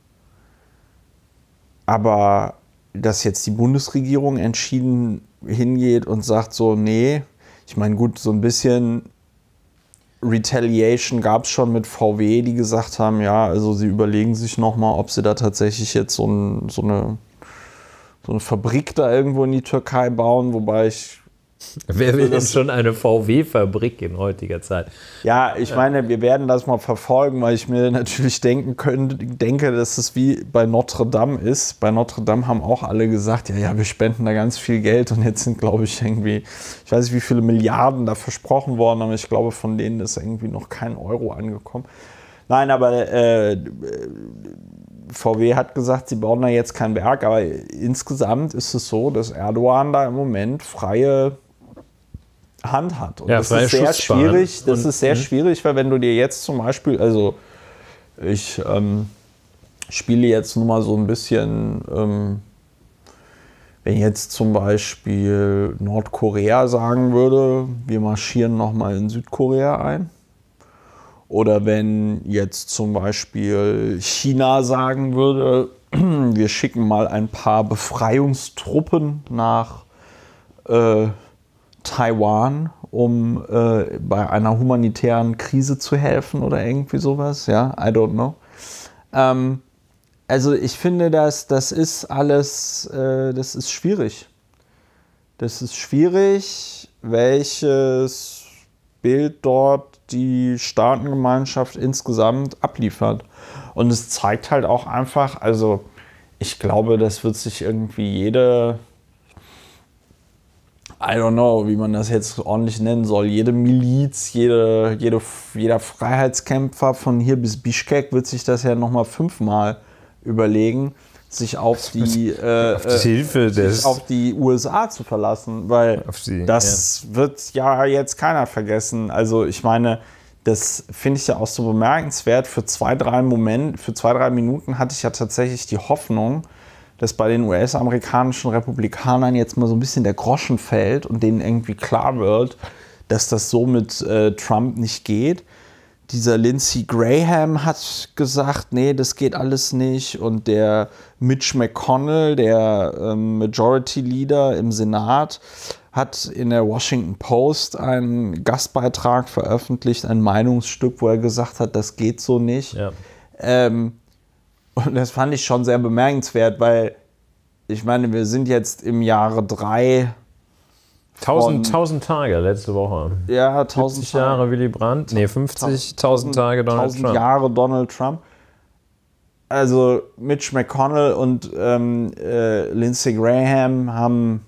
Aber dass jetzt die Bundesregierung entschieden hingeht und sagt so, nee, ich meine, gut, so ein bisschen Retaliation gab es schon mit VW, die gesagt haben, ja, also sie überlegen sich nochmal, ob sie da tatsächlich jetzt so eine Fabrik da irgendwo in die Türkei bauen, wobei ich... Wer will denn schon eine VW-Fabrik in heutiger Zeit? Ja, ich meine, wir werden das mal verfolgen, weil ich mir natürlich denke, dass es wie bei Notre Dame ist. Bei Notre Dame haben auch alle gesagt, ja, wir spenden da ganz viel Geld und jetzt sind, glaube ich, irgendwie, ich weiß nicht, wie viele Milliarden da versprochen worden, aber ich glaube, von denen ist irgendwie noch kein Euro angekommen. Nein, aber VW hat gesagt, sie bauen da jetzt kein Werk, aber insgesamt ist es so, dass Erdogan da im Moment freie Hand hat. Und das ist sehr schwierig. Das ist sehr schwierig, weil wenn du dir jetzt zum Beispiel, also ich spiele jetzt nur mal so ein bisschen, wenn jetzt zum Beispiel Nordkorea sagen würde, wir marschieren nochmal in Südkorea ein. Oder wenn jetzt zum Beispiel China sagen würde, wir schicken mal ein paar Befreiungstruppen nach Taiwan, um bei einer humanitären Krise zu helfen oder irgendwie sowas. Ja, I don't know. Also ich finde, das ist alles, das ist schwierig. Das ist schwierig, welches Bild dort die Staatengemeinschaft insgesamt abliefert. Und es zeigt halt auch einfach, also ich glaube, das wird sich irgendwie jede, I don't know, wie man das jetzt ordentlich nennen soll, jede Miliz, jeder Freiheitskämpfer von hier bis Bischkek wird sich das ja nochmal 5-mal überlegen, sich auf die USA zu verlassen, weil das wird ja jetzt keiner vergessen. Also ich meine, das finde ich ja auch so bemerkenswert. Für 2-3 Minuten hatte ich ja tatsächlich die Hoffnung, dass bei den US-amerikanischen Republikanern jetzt mal so ein bisschen der Groschen fällt und denen irgendwie klar wird, dass das so mit Trump nicht geht. Dieser Lindsey Graham hat gesagt, nee, das geht alles nicht. Und der Mitch McConnell, der Majority Leader im Senat, hat in der Washington Post einen Gastbeitrag veröffentlicht, ein Meinungsstück, wo er gesagt hat, das geht so nicht. Ja. Und das fand ich schon sehr bemerkenswert, weil ich meine, wir sind jetzt im Jahre 3. 1000 Tage letzte Woche. Ja, 1000 Jahre Willy Brandt. Nee, 1000 Tage Donald Trump. 1000 Jahre Donald Trump. Also Mitch McConnell und Lindsey Graham haben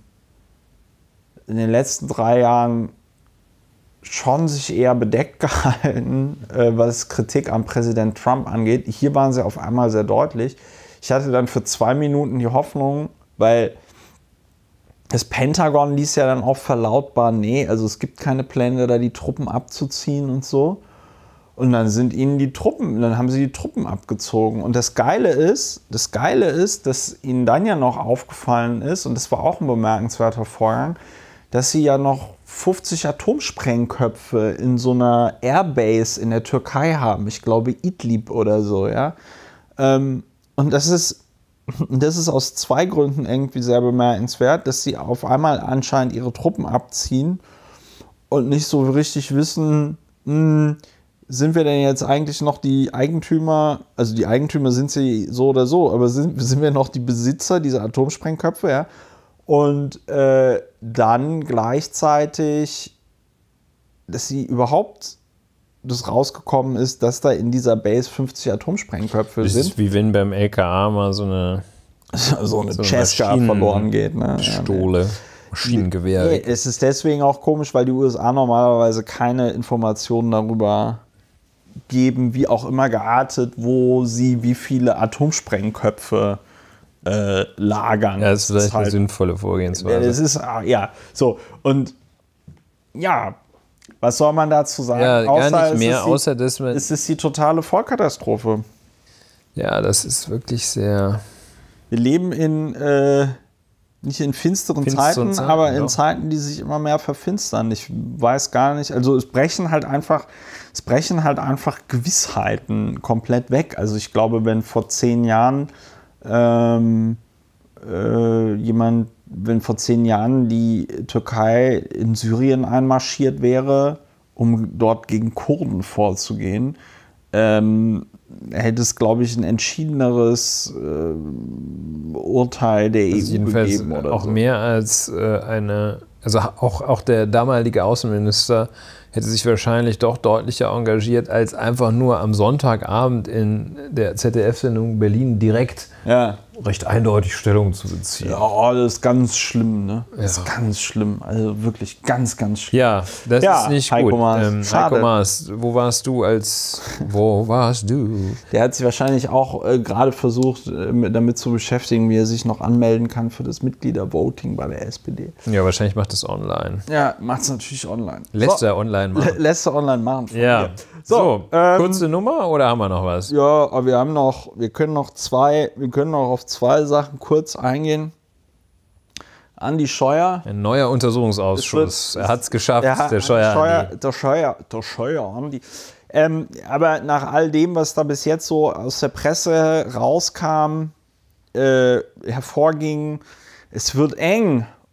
in den letzten 3 Jahren schon sich eher bedeckt gehalten, was Kritik am Präsident Trump angeht. Hier waren sie auf einmal sehr deutlich. Ich hatte dann für 2 Minuten die Hoffnung, weil das Pentagon ließ ja dann auch verlautbaren, nee, also es gibt keine Pläne, da die Truppen abzuziehen und so. Und dann haben sie die Truppen abgezogen. Und das Geile ist, dass ihnen dann ja noch aufgefallen ist, und das war auch ein bemerkenswerter Vorgang, dass sie ja noch 50 Atomsprengköpfe in so einer Airbase in der Türkei haben. Ich glaube Idlib oder so, ja. Und das ist aus 2 Gründen irgendwie sehr bemerkenswert, dass sie auf einmal anscheinend ihre Truppen abziehen und nicht so richtig wissen, sind wir denn jetzt eigentlich noch die Eigentümer, also die Eigentümer sind sie so oder so, aber sind wir noch die Besitzer dieser Atomsprengköpfe, ja? Und dann gleichzeitig, dass sie überhaupt das rausgekommen ist, dass da in dieser Base 50 Atomsprengköpfe sind. Das ist wie wenn beim LKA mal so eine Cesca verloren geht. Ne? Pistole, Maschinengewehr. Nee, es ist deswegen auch komisch, weil die USA normalerweise keine Informationen darüber geben, wie auch immer geartet, wo sie wie viele Atomsprengköpfe lagern. Ja, das ist vielleicht eine sinnvolle Vorgehensweise. Das ist, ja, so. Und ja, was soll man dazu sagen? Ja, gar nicht mehr, außer dass man... Es ist die totale Vollkatastrophe. Ja, das ist wirklich sehr... Wir leben nicht in finsteren Zeiten, aber in Zeiten, die sich immer mehr verfinstern. Ich weiß gar nicht, also es brechen halt einfach Gewissheiten komplett weg. Also ich glaube, wenn vor 10 Jahren wenn vor 10 Jahren die Türkei in Syrien einmarschiert wäre, um dort gegen Kurden vorzugehen, hätte es, glaube ich, ein entschiedeneres Urteil der EU gegeben. Oder auch so. Mehr als also auch der damalige Außenminister hätte sich wahrscheinlich doch deutlicher engagiert, als einfach nur am Sonntagabend in der ZDF-Sendung Berlin direkt recht eindeutig Stellung zu beziehen. Ja, das ist ganz schlimm, ne? Das ist ganz schlimm, also wirklich ganz, ganz schlimm. Ja, das ist nicht Heiko gut. Heiko Maas, wo warst du? Der hat sich wahrscheinlich auch gerade versucht, damit zu beschäftigen, wie er sich noch anmelden kann für das Mitgliedervoting bei der SPD. Ja, wahrscheinlich macht es online. Ja, macht es natürlich online. Lässt er online machen. Lässt er online machen. Ja. So, kurze Nummer oder haben wir noch was? Ja, aber wir können noch auf 2 Sachen kurz eingehen. Andi Scheuer. Ein neuer Untersuchungsausschuss. Er hat es geschafft, der Scheuer Andi. Aber nach all dem, was da bis jetzt so aus der Presse rauskam, hervorging, es wird eng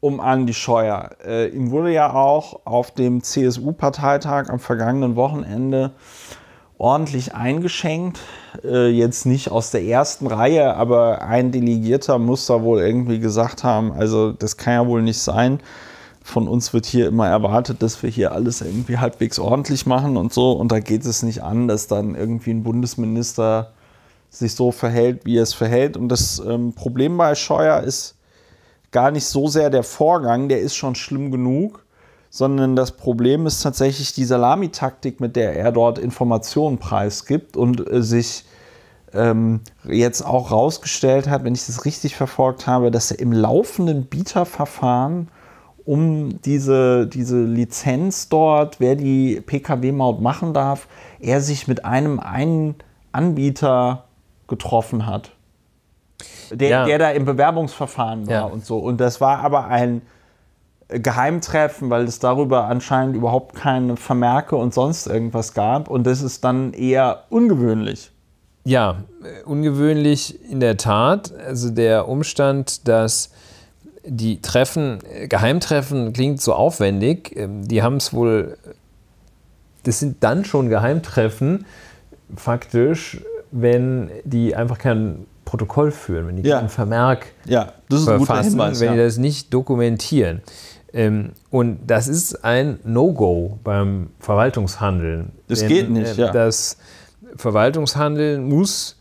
um Andi Scheuer. Ihm wurde ja auch auf dem CSU-Parteitag am vergangenen Wochenende ordentlich eingeschenkt. Jetzt nicht aus der ersten Reihe, aber ein Delegierter muss da wohl irgendwie gesagt haben, also das kann ja wohl nicht sein. Von uns wird hier immer erwartet, dass wir hier alles irgendwie halbwegs ordentlich machen und so. Und da geht es nicht an, dass dann irgendwie ein Bundesminister sich so verhält, wie er es verhält. Und das Problem bei Scheuer ist gar nicht so sehr der Vorgang, der ist schon schlimm genug, sondern das Problem ist tatsächlich die Salamitaktik, mit der er dort Informationen preisgibt und sich jetzt auch rausgestellt hat, wenn ich das richtig verfolgt habe, dass er im laufenden Bieterverfahren um diese Lizenz dort, wer die Pkw-Maut machen darf, er sich mit einem Anbieter getroffen hat. Der da im Bewerbungsverfahren war und so. Und das war aber ein Geheimtreffen, weil es darüber anscheinend überhaupt keine Vermerke und sonst irgendwas gab. Und das ist dann eher ungewöhnlich. Ja, ungewöhnlich in der Tat. Also der Umstand, dass die Geheimtreffen klingt so aufwendig. Die haben es wohl, das sind dann schon Geheimtreffen, faktisch, wenn die einfach kein Protokoll führen, wenn die keinen Vermerk das ist ein guter Hinweis, wenn die das nicht dokumentieren. Und das ist ein No-Go beim Verwaltungshandeln. Das geht nicht, Das Verwaltungshandeln muss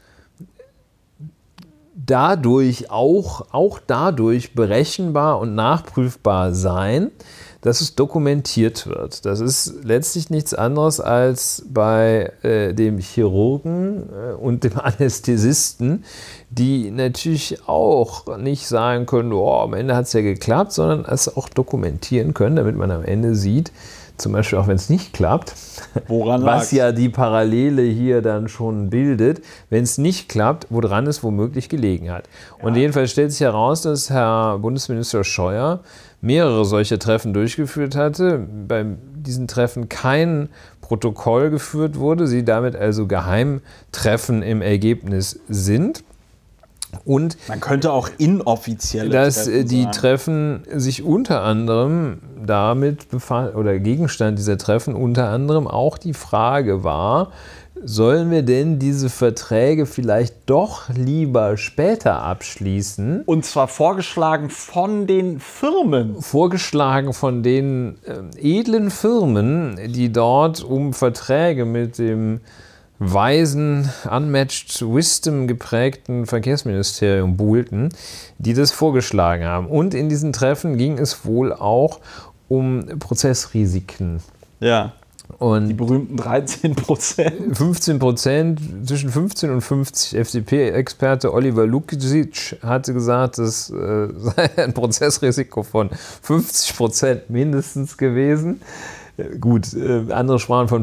dadurch auch dadurch berechenbar und nachprüfbar sein, dass es dokumentiert wird. Das ist letztlich nichts anderes als bei dem Chirurgen und dem Anästhesisten, die natürlich auch nicht sagen können, oh, am Ende hat es ja geklappt, sondern es auch dokumentieren können, damit man am Ende sieht, zum Beispiel auch wenn es nicht klappt, woran was ja die Parallele hier dann schon bildet, wenn es nicht klappt, woran es womöglich gelegen hat. Und jedenfalls stellt sich heraus, dass Herr Bundesminister Scheuer mehrere solche Treffen durchgeführt hatte, bei diesen Treffen kein Protokoll geführt wurde, sie damit also Geheimtreffen im Ergebnis sind. Und man könnte auch inoffizielle dass Treffen die sagen. Treffen sich unter anderem damit befassen, oder Gegenstand dieser Treffen unter anderem auch die Frage war, sollen wir denn diese Verträge vielleicht doch lieber später abschließen? Und zwar vorgeschlagen von den Firmen. Vorgeschlagen von den edlen Firmen, die dort um Verträge mit dem weisen, unmatched wisdom geprägten Verkehrsministerium buhlten, die das vorgeschlagen haben. Und in diesen Treffen ging es wohl auch um Prozessrisiken. Ja. Und die berühmten 13%. 15%, zwischen 15 und 50. FDP-Experte Oliver Lukic hatte gesagt, das sei ein Prozessrisiko von 50% mindestens gewesen. Gut, andere sprachen von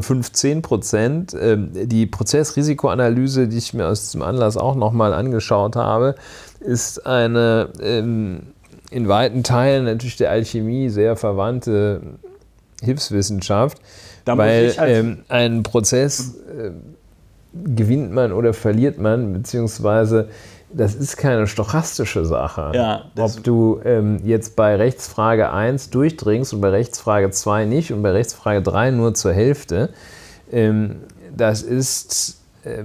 15%. Die Prozessrisikoanalyse, die ich mir aus diesem Anlass auch nochmal angeschaut habe, ist eine in weiten Teilen natürlich der Alchemie sehr verwandte Hilfswissenschaft, weil einen Prozess gewinnt man oder verliert man, beziehungsweise das ist keine stochastische Sache. Ja, ob du jetzt bei Rechtsfrage 1 durchdringst und bei Rechtsfrage 2 nicht und bei Rechtsfrage 3 nur zur Hälfte, das ist,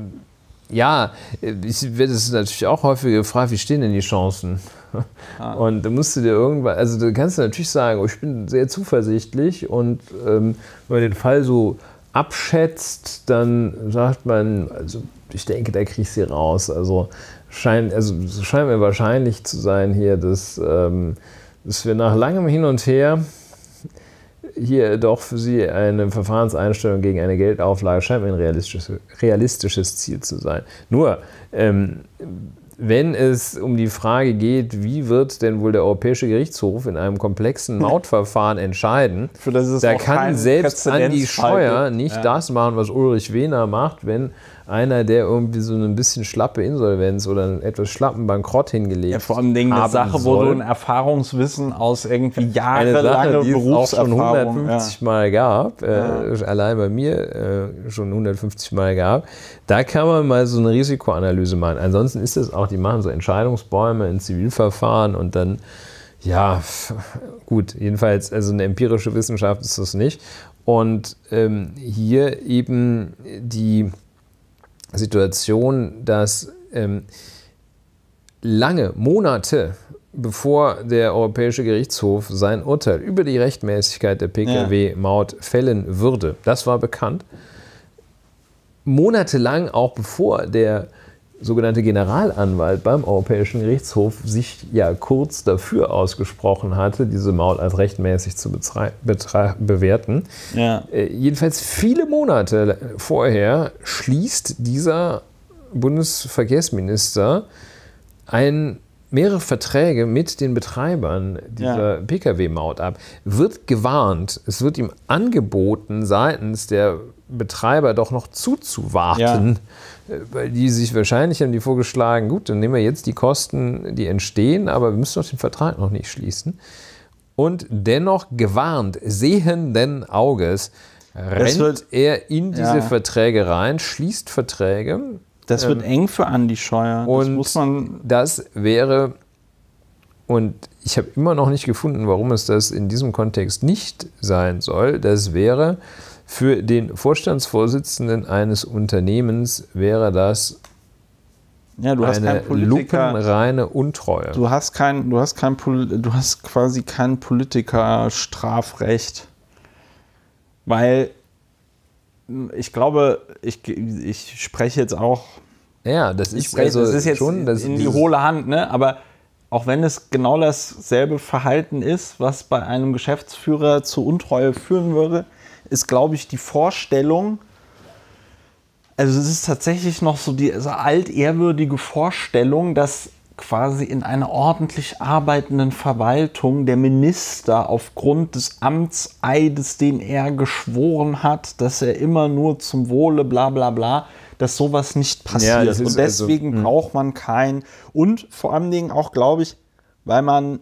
ich werde es natürlich auch häufig gefragt, wie stehen denn die Chancen? Und da musst du dir irgendwann, also du kannst natürlich sagen, oh, ich bin sehr zuversichtlich und wenn man den Fall so abschätzt, dann sagt man, also ich denke, da kriegst du sie raus. Also scheint mir wahrscheinlich zu sein hier, dass wir nach langem Hin und Her hier doch für Sie eine Verfahrenseinstellung gegen eine Geldauflage scheint mir ein realistisches Ziel zu sein. Nur, wenn es um die Frage geht, wie wird denn wohl der Europäische Gerichtshof in einem komplexen Mautverfahren entscheiden, da kann selbst Andi Scheuer nicht das machen, was Ulrich Wehner macht, wenn einer, der irgendwie so eine bisschen schlappe Insolvenz oder einen etwas schlappen Bankrott hingelegt hat. Vor allem eine Sache, wo du ein Erfahrungswissen aus irgendwie jahrelange Berufserfahrung auch schon 150 Mal gab, allein bei mir schon 150 Mal gab, da kann man mal so eine Risikoanalyse machen. Ansonsten ist es auch, die machen so Entscheidungsbäume in Zivilverfahren und dann Ja, gut, jedenfalls, also eine empirische Wissenschaft ist das nicht. Und hier eben die Situation, dass lange Monate bevor der Europäische Gerichtshof sein Urteil über die Rechtmäßigkeit der Pkw-Maut fällen würde, das war bekannt. Monatelang, auch bevor der sogenannte Generalanwalt beim Europäischen Gerichtshof sich ja kurz dafür ausgesprochen hatte, diese Maut als rechtmäßig zu bewerten. Ja. Jedenfalls viele Monate vorher schließt dieser Bundesverkehrsminister mehrere Verträge mit den Betreibern dieser Pkw-Maut ab, wird gewarnt, es wird ihm angeboten, seitens der Betreiber doch noch zuzuwarten, weil die sich wahrscheinlich haben die vorgeschlagen, gut, dann nehmen wir jetzt die Kosten, die entstehen, aber wir müssen doch den Vertrag noch nicht schließen. Und dennoch gewarnt, sehenden Auges, rennt er in diese Verträge rein, schließt Verträge. Das wird eng für Andi Scheuer. Das wäre, und ich habe immer noch nicht gefunden, warum es das in diesem Kontext nicht sein soll, das wäre für den Vorstandsvorsitzenden eines Unternehmens wäre das eine lupenreine Untreue. Du hast quasi kein Politikerstrafrecht, weil ich glaube, ich spreche jetzt auch. Ja, das ist jetzt schon in die hohle Hand, ne? Aber auch wenn es genau dasselbe Verhalten ist, was bei einem Geschäftsführer zu Untreue führen würde, ist, glaube ich, die Vorstellung, also es ist tatsächlich noch so die altehrwürdige Vorstellung, dass quasi in einer ordentlich arbeitenden Verwaltung der Minister aufgrund des Amtseides, den er geschworen hat, dass er immer nur zum Wohle bla bla bla, dass sowas nicht passiert. Ja, und deswegen braucht man und vor allen Dingen auch, glaube ich, weil man,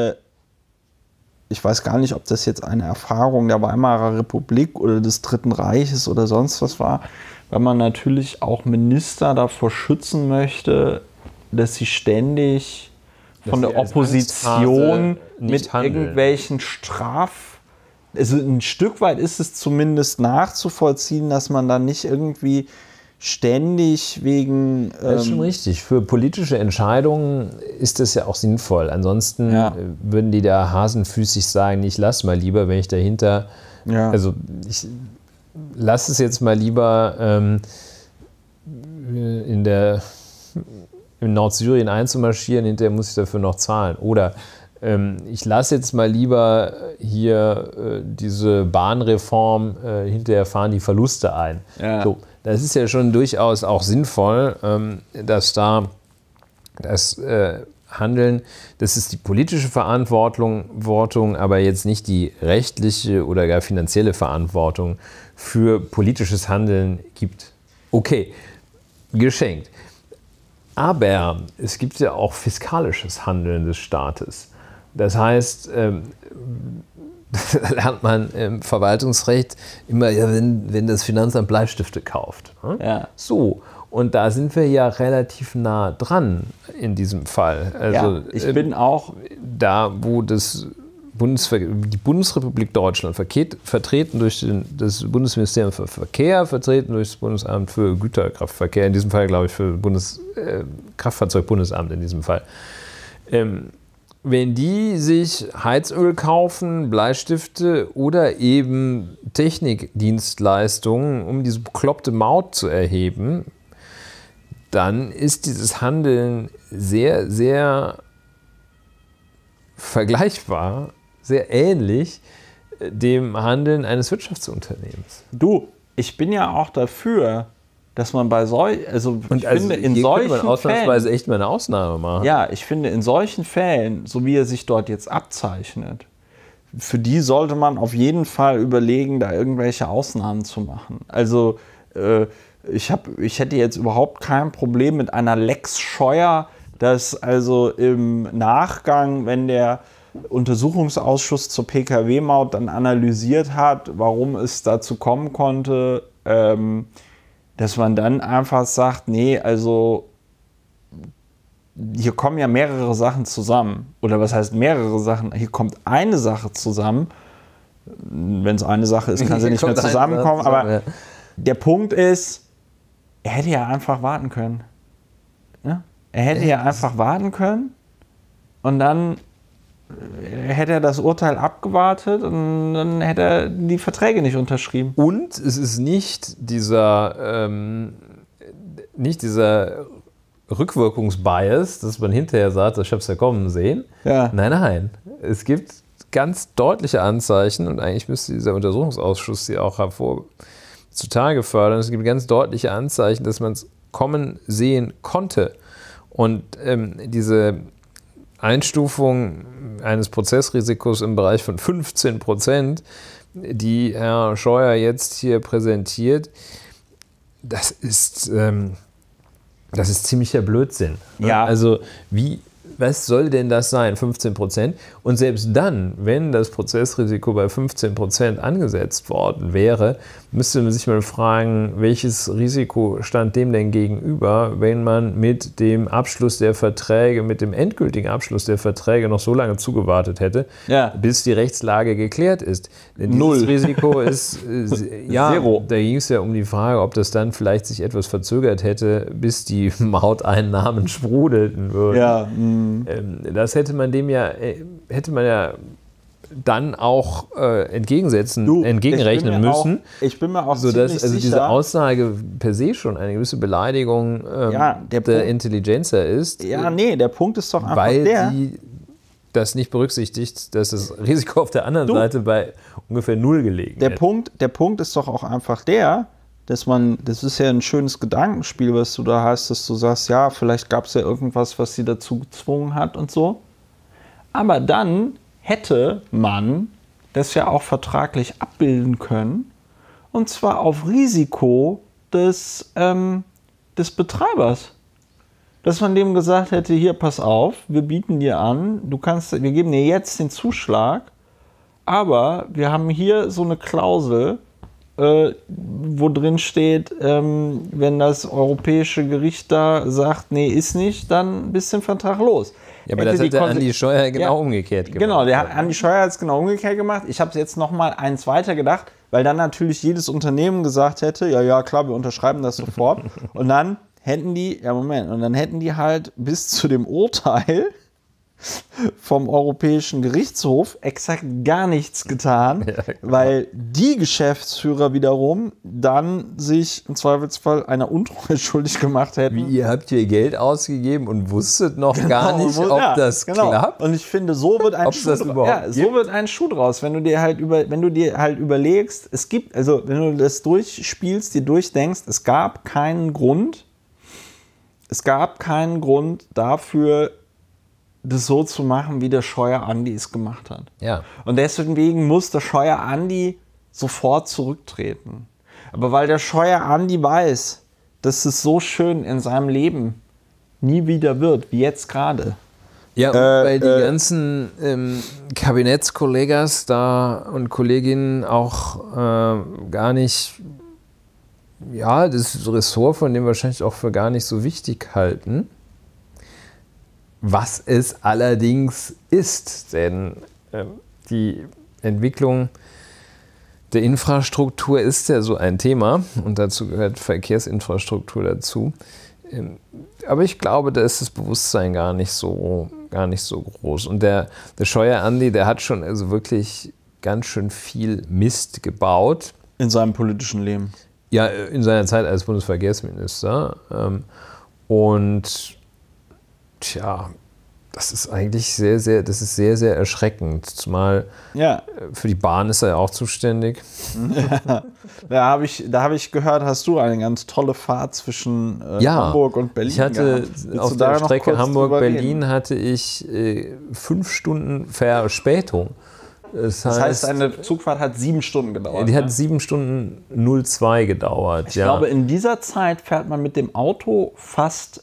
ich weiß gar nicht, ob das jetzt eine Erfahrung der Weimarer Republik oder des Dritten Reiches oder sonst was war, weil man natürlich auch Minister davor schützen möchte, dass sie ständig von der Opposition mit irgendwelchen also ein Stück weit ist es zumindest nachzuvollziehen, dass man dann nicht irgendwie ständig wegen... Das ist schon richtig. Für politische Entscheidungen ist das ja auch sinnvoll. Ansonsten würden die da hasenfüßig sagen, ich lass mal lieber, wenn ich dahinter... Ja. Also ich lass es jetzt mal lieber in Nordsyrien einzumarschieren, hinterher muss ich dafür noch zahlen. Oder ich lasse jetzt mal lieber hier diese Bahnreform, hinterher fahren die Verluste ein. Ja. So, das ist ja schon durchaus auch sinnvoll, dass da das Handeln, das ist die politische Verantwortung, aber jetzt nicht die rechtliche oder gar finanzielle Verantwortung für politisches Handeln gibt. Okay, geschenkt. Aber es gibt ja auch fiskalisches Handeln des Staates. Das heißt, lernt man im Verwaltungsrecht immer, wenn das Finanzamt Bleistifte kauft. Ne? Ja. So, und da sind wir ja relativ nah dran in diesem Fall. Also, ich bin auch da, wo die Bundesrepublik Deutschland, vertreten durch das Bundesministerium für Verkehr, vertreten durch das Bundesamt für Güterkraftverkehr, in diesem Fall glaube ich für Kraftfahrzeugbundesamt in diesem Fall. Wenn die sich Heizöl kaufen, Bleistifte oder eben Technikdienstleistungen, um diese bekloppte Maut zu erheben, dann ist dieses Handeln sehr, sehr vergleichbar, sehr ähnlich dem Handeln eines Wirtschaftsunternehmens. Du, ich bin ja auch dafür, dass man bei finde in solchen Fällen ausnahmsweise echt mal eine Ausnahme machen. Ja, ich finde in solchen Fällen, so wie er sich dort jetzt abzeichnet, für die sollte man auf jeden Fall überlegen, da irgendwelche Ausnahmen zu machen. Also ich hätte jetzt überhaupt kein Problem mit einer Lex Scheuer, dass also im Nachgang, wenn der Untersuchungsausschuss zur Pkw-Maut dann analysiert hat, warum es dazu kommen konnte, dass man dann einfach sagt, nee, also hier kommen ja mehrere Sachen zusammen. Oder was heißt mehrere Sachen? Hier kommt eine Sache zusammen. Wenn es eine Sache ist, kann sie nicht mehr zusammenkommen. Aber der Punkt ist, er hätte ja einfach warten können. Ja? Er hätte ja einfach warten können und dann hätte er das Urteil abgewartet und dann hätte er die Verträge nicht unterschrieben. Und es ist nicht dieser Rückwirkungsbias, dass man hinterher sagt, ich habe es ja kommen sehen. Ja. Nein. Es gibt ganz deutliche Anzeichen und eigentlich müsste dieser Untersuchungsausschuss sie auch zutage fördern. Es gibt ganz deutliche Anzeichen, dass man es kommen sehen konnte. Und diese Einstufung eines Prozessrisikos im Bereich von 15%, die Herr Scheuer jetzt hier präsentiert, das ist ziemlicher Blödsinn. Ja. Also was soll denn das sein, 15%? Und selbst dann, wenn das Prozessrisiko bei 15% angesetzt worden wäre, müsste man sich mal fragen, welches Risiko stand dem denn gegenüber, wenn man mit dem Abschluss der Verträge, mit dem endgültigen Abschluss der Verträge noch so lange zugewartet hätte, bis die Rechtslage geklärt ist. Denn dieses Risiko ist Zero. Da ging es ja um die Frage, ob das dann vielleicht sich etwas verzögert hätte, bis die Mauteinnahmen sprudelten würden. Ja. Das hätte man ja dann auch entgegenrechnen müssen. Ich bin mir auch sodass ziemlich also sicher, diese Aussage per se schon eine gewisse Beleidigung der Intelligenzia ist. Ja, der Punkt ist doch einfach weil sie das nicht berücksichtigt, dass das Risiko auf der anderen Seite bei ungefähr 0 gelegen ist. Der Punkt ist doch auch einfach das ist ja ein schönes Gedankenspiel, was du da hast, dass du sagst, ja, vielleicht gab es ja irgendwas, was sie dazu gezwungen hat und so. Aber dann hätte man das ja auch vertraglich abbilden können, und zwar auf Risiko des Betreibers. Dass man dem gesagt hätte, hier, pass auf, wir bieten dir an, wir geben dir jetzt den Zuschlag, aber wir haben hier so eine Klausel, wo drin steht, wenn das europäische Gericht da sagt, nee, ist nicht, dann bist du den Vertrag los. Ja, aber das hat der Andi Scheuer umgekehrt gemacht. Genau, Andi Scheuer hat es genau umgekehrt gemacht. Ich habe es jetzt noch mal eins weiter gedacht, weil dann natürlich jedes Unternehmen gesagt hätte, ja, klar, wir unterschreiben das sofort. Und dann hätten die halt bis zu dem Urteil vom Europäischen Gerichtshof exakt gar nichts getan, ja, weil die Geschäftsführer wiederum dann sich im Zweifelsfall einer Untreue schuldig gemacht hätten. Wie, ihr habt hier Geld ausgegeben und wusstet noch gar nicht, ob das klappt? Und ich finde, so wird ein Schuh draus. Wenn du dir halt überlegst, es gibt, also wenn du das durchspielst, dir durchdenkst, es gab keinen Grund dafür, das so zu machen, wie der Scheuer Andi es gemacht hat. Ja. Und deswegen muss der Scheuer Andi sofort zurücktreten. Aber weil der Scheuer Andi weiß, dass es so schön in seinem Leben nie wieder wird, wie jetzt gerade. Ja, weil die ganzen Kabinettskollegas da und Kolleginnen auch gar nicht, das Ressort von dem wahrscheinlich auch für gar nicht so wichtig halten. Was es allerdings ist, denn die Entwicklung der Infrastruktur ist ja so ein Thema und dazu gehört Verkehrsinfrastruktur dazu. Aber ich glaube, da ist das Bewusstsein gar nicht so groß. Und der Scheuer Andi, der hat schon also wirklich ganz schön viel Mist gebaut. In seinem politischen Leben. Ja, in seiner Zeit als Bundesverkehrsminister. Und tja, das ist eigentlich sehr, sehr erschreckend. Zumal für die Bahn ist er ja auch zuständig. Da habe ich gehört, hast du eine ganz tolle Fahrt zwischen Hamburg und Berlin gehabt. Ich hatte auf der Strecke Hamburg-Berlin hatte ich 5 Stunden Verspätung. Das heißt, eine Zugfahrt hat 7 Stunden gedauert. Die hat 7 Stunden 02 gedauert. Ich glaube, in dieser Zeit fährt man mit dem Auto fast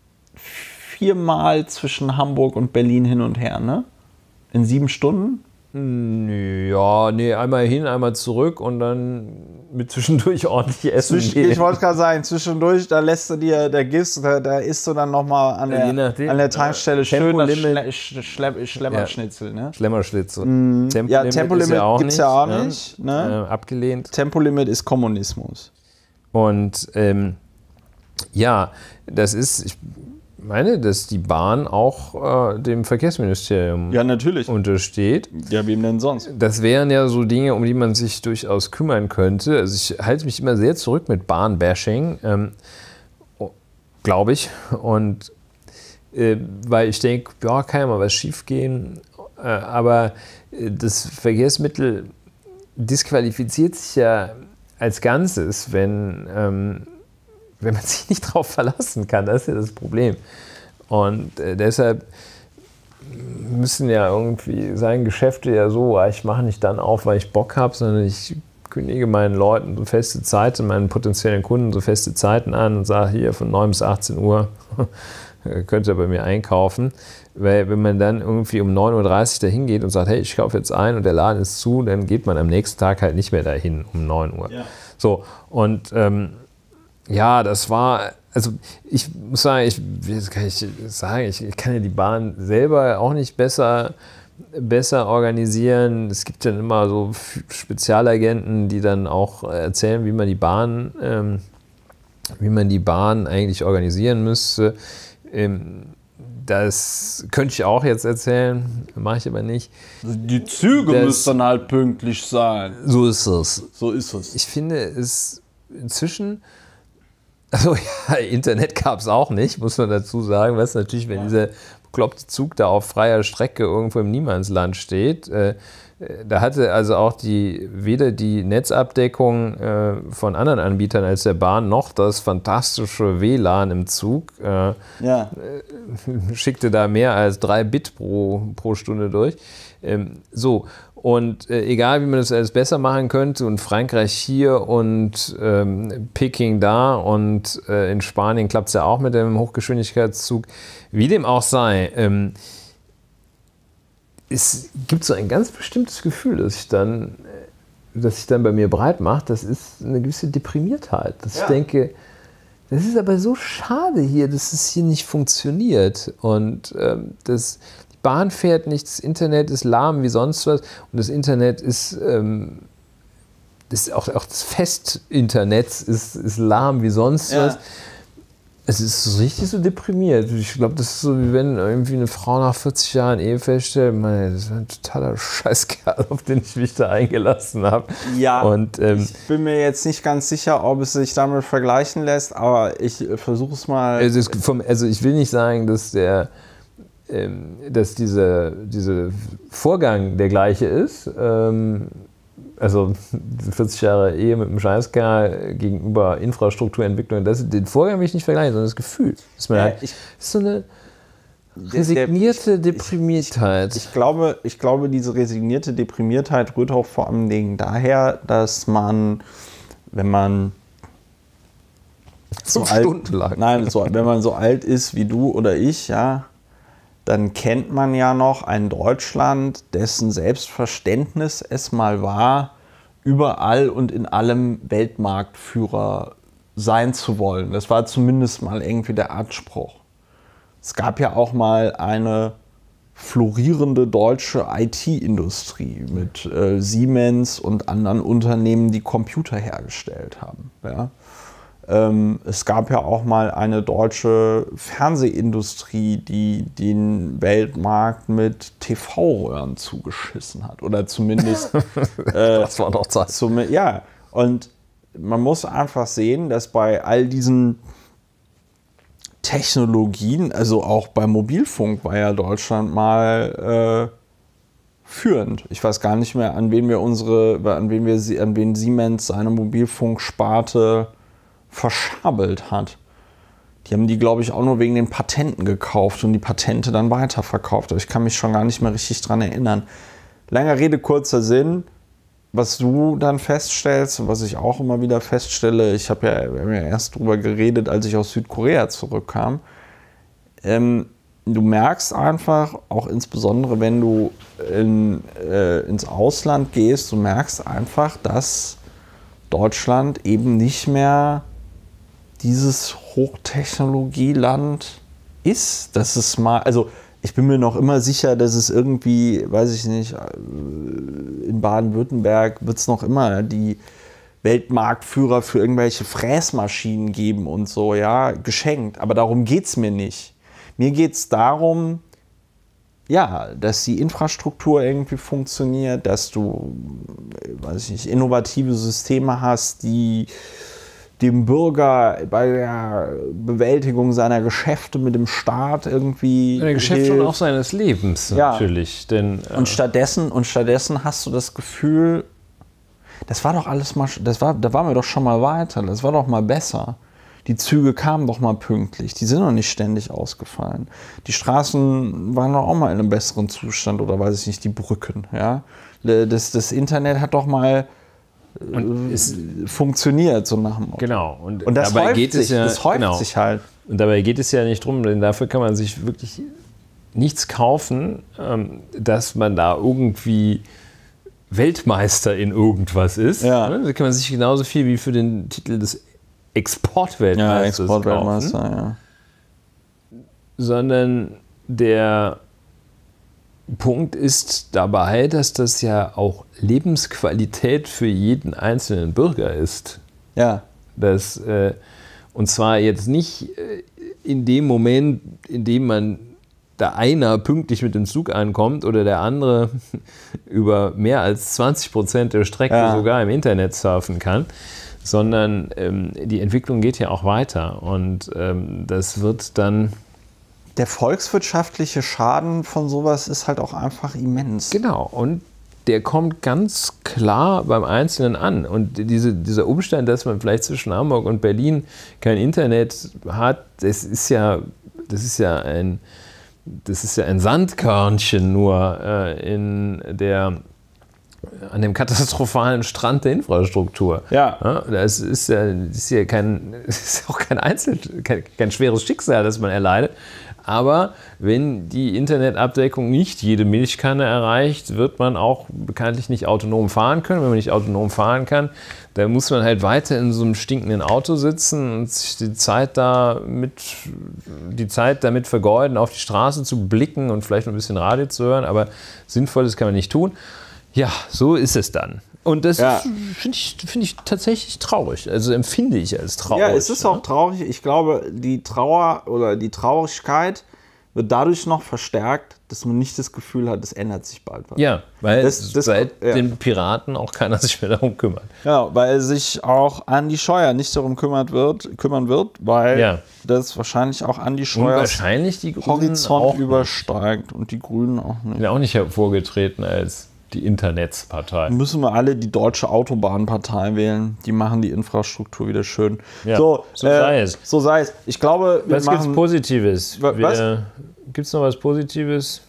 4-mal zwischen Hamburg und Berlin hin und her, ne? In 7 Stunden? Ja, nee, einmal hin, einmal zurück und dann mit zwischendurch ordentlich essen gehen. Ich wollte gerade sagen, zwischendurch, da lässt du dir, da isst du dann nochmal an der Tankstelle schön das Schlemmerschnitzel. Ne? Schlemmerschnitzel. Tempolimit gibt es ja auch nicht. Ne? Abgelehnt. Tempolimit ist Kommunismus. Und ja, das ist, ich meine, dass die Bahn auch dem Verkehrsministerium untersteht. Ja, wem denn sonst? Das wären ja so Dinge, um die man sich durchaus kümmern könnte. Also ich halte mich immer sehr zurück mit Bahnbashing, glaube ich. Und weil ich denke, ja, kann ja mal was schief gehen. Aber das Verkehrsmittel disqualifiziert sich ja als Ganzes, wenn man sich nicht drauf verlassen kann. Das ist ja das Problem. Und deshalb müssen ja irgendwie sein Geschäfte ja so, ich mache nicht dann auf, weil ich Bock habe, sondern ich kündige meinen Leuten so feste Zeiten, meinen potenziellen Kunden so feste Zeiten an und sage, hier von 9 bis 18 Uhr könnt ihr bei mir einkaufen. Weil wenn man dann irgendwie um 9.30 Uhr dahin geht und sagt, hey, ich kaufe jetzt ein und der Laden ist zu, dann geht man am nächsten Tag halt nicht mehr dahin um 9 Uhr. Ja. So, und ja, das war, also ich muss sagen, ich kann ja die Bahn selber auch nicht besser organisieren. Es gibt dann immer so Spezialagenten, die dann auch erzählen, wie man die Bahn eigentlich organisieren müsste. Das könnte ich auch jetzt erzählen, mache ich aber nicht. Die Züge müssen halt pünktlich sein. So ist es. So ist es. Ich finde es inzwischen, also ja, Internet gab es auch nicht, muss man dazu sagen. Weißt du, natürlich, wenn dieser bekloppte Zug da auf freier Strecke irgendwo im Niemandsland steht, da hatte also auch weder die Netzabdeckung von anderen Anbietern als der Bahn noch das fantastische WLAN im Zug schickte da mehr als 3 Bit pro Stunde durch. So. Und egal, wie man das alles besser machen könnte, und Frankreich hier und Peking da und in Spanien klappt es ja auch mit dem Hochgeschwindigkeitszug, wie dem auch sei, es gibt so ein ganz bestimmtes Gefühl, das sich dann bei mir breit macht. Das ist eine gewisse Deprimiertheit. Dass ich denke, das ist aber so schade hier, dass es hier nicht funktioniert. Und die Bahn fährt nicht, das Internet ist lahm wie sonst was. Und das Internet ist auch das Festinternet ist lahm wie sonst was. Es ist so richtig so deprimiert. Ich glaube, das ist so, wie wenn irgendwie eine Frau nach 40 Jahren Ehe feststellt, das ist ein totaler Scheißkerl, auf den ich mich da eingelassen habe. Ja, und, ich bin mir jetzt nicht ganz sicher, ob es sich damit vergleichen lässt, aber ich versuche es mal. Also ich will nicht sagen, dass dieser Vorgang der gleiche ist. Also 40 Jahre Ehe mit einem Scheißkerl gegenüber Infrastrukturentwicklung, den Vorgang will ich nicht vergleichen, sondern das Gefühl. Das ist so eine resignierte Deprimiertheit. Ich glaube, diese resignierte Deprimiertheit rührt auch vor allen Dingen daher, dass man, wenn man wenn man so alt ist wie du oder ich, ja, dann kennt man ja noch ein Deutschland, dessen Selbstverständnis es mal war, überall und in allem Weltmarktführer sein zu wollen. Das war zumindest mal irgendwie der Anspruch. Es gab ja auch mal eine florierende deutsche IT-Industrie mit Siemens und anderen Unternehmen, die Computer hergestellt haben. Ja? Es gab ja auch mal eine deutsche Fernsehindustrie, die den Weltmarkt mit TV-Röhren zugeschissen hat. Oder zumindest... das war doch Zeit. Ja, und man muss einfach sehen, dass bei all diesen Technologien, also auch beim Mobilfunk war ja Deutschland mal führend. Ich weiß gar nicht mehr, an wen Siemens seine Mobilfunksparte verschabelt hat. Die haben die, glaube ich, auch nur wegen den Patenten gekauft und die Patente dann weiterverkauft. Aber ich kann mich schon gar nicht mehr richtig dran erinnern. Langer Rede, kurzer Sinn. Was du dann feststellst und was ich auch immer wieder feststelle, wir haben ja erst drüber geredet, als ich aus Südkorea zurückkam, du merkst einfach, auch insbesondere wenn du ins Ausland gehst, du merkst einfach, dass Deutschland eben nicht mehr dieses Hochtechnologieland ist. Dass es mal, also ich bin mir noch immer sicher, dass es irgendwie, weiß ich nicht, in Baden-Württemberg wird es noch immer die Weltmarktführer für irgendwelche Fräsmaschinen geben und so, ja, geschenkt. Aber darum geht es mir nicht. Mir geht es darum, ja, dass die Infrastruktur irgendwie funktioniert, dass du, weiß ich nicht, innovative Systeme hast, die dem Bürger bei der Bewältigung seiner Geschäfte mit dem Staat irgendwie der Geschäfte und auch seines Lebens natürlich. Denn, und stattdessen hast du das Gefühl, das war doch alles mal, da waren wir doch schon mal weiter, das war doch mal besser. Die Züge kamen doch mal pünktlich, die sind doch nicht ständig ausgefallen. Die Straßen waren doch auch mal in einem besseren Zustand oder weiß ich nicht, die Brücken. Ja? Das Internet hat doch mal funktioniert, so nach dem Motto. Genau. Und das dabei häuft sich halt. Und dabei geht es ja nicht drum, denn dafür kann man sich wirklich nichts kaufen, dass man da irgendwie Weltmeister in irgendwas ist. Ja. Da kann man sich genauso viel wie für den Titel des Exportweltmeisters kaufen. Ja. Sondern der Punkt ist dabei, dass das ja auch Lebensqualität für jeden einzelnen Bürger ist. Ja. Und zwar jetzt nicht in dem Moment, in dem man der einer pünktlich mit dem Zug ankommt oder der andere über mehr als 20% der Strecke sogar im Internet surfen kann, sondern die Entwicklung geht ja auch weiter und das wird dann... Der volkswirtschaftliche Schaden von sowas ist halt auch einfach immens. Genau, und der kommt ganz klar beim Einzelnen an. Und dieser Umstand, dass man vielleicht zwischen Hamburg und Berlin kein Internet hat, das ist ja ein Sandkörnchen nur an dem katastrophalen Strand der Infrastruktur. Ja. Das ist ja kein schweres Schicksal, das man erleidet. Aber wenn die Internetabdeckung nicht jede Milchkanne erreicht, wird man auch bekanntlich nicht autonom fahren können. Wenn man nicht autonom fahren kann, dann muss man halt weiter in so einem stinkenden Auto sitzen und sich die Zeit damit vergeuden, auf die Straße zu blicken und vielleicht noch ein bisschen Radio zu hören. Aber Sinnvolles kann man nicht tun. Ja, so ist es dann. Und das finde ich tatsächlich traurig. Also empfinde ich als traurig. Ja, es ist auch traurig. Ich glaube, die Trauer oder die Traurigkeit wird dadurch noch verstärkt, dass man nicht das Gefühl hat, es ändert sich bald was. Ja, weil seit den Piraten auch keiner sich mehr darum kümmert. Ja, weil sich auch Andi Scheuer nicht darum kümmern wird, weil das wahrscheinlich auch Andi Scheuers Horizont übersteigt und die Grünen auch nicht. Sind auch nicht hervorgetreten als die Internetspartei. Müssen wir alle die deutsche Autobahnpartei wählen. Die machen die Infrastruktur wieder schön. Ja, so sei es. So sei es. Ich glaube, was gibt's Positives? Gibt's noch was Positives?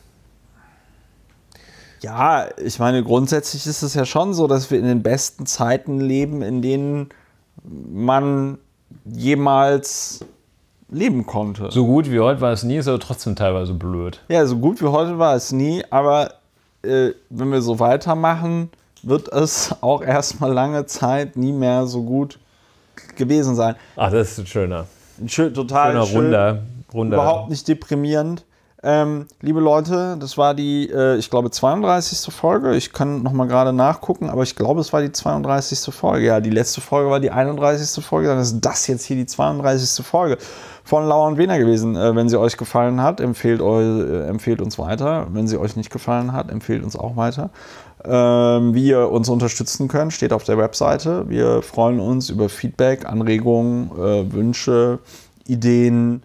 Ja, ich meine, grundsätzlich ist es ja schon so, dass wir in den besten Zeiten leben, in denen man jemals leben konnte. So gut wie heute war es nie, ist aber trotzdem teilweise blöd. Ja, so gut wie heute war es nie, aber wenn wir so weitermachen, wird es auch erstmal lange Zeit nie mehr so gut gewesen sein. Ach, das ist ein schöner. Total schön. Runder. Überhaupt nicht deprimierend. Liebe Leute, das war die, ich glaube, 32. Folge. Ich kann nochmal gerade nachgucken, aber ich glaube, es war die 32. Folge. Ja, die letzte Folge war die 31. Folge. Dann ist das jetzt hier die 32. Folge von Lauer und Wehner gewesen. Wenn sie euch gefallen hat, empfehlt uns weiter. Wenn sie euch nicht gefallen hat, empfehlt uns auch weiter. Wie ihr uns unterstützen könnt, steht auf der Webseite. Wir freuen uns über Feedback, Anregungen, Wünsche, Ideen.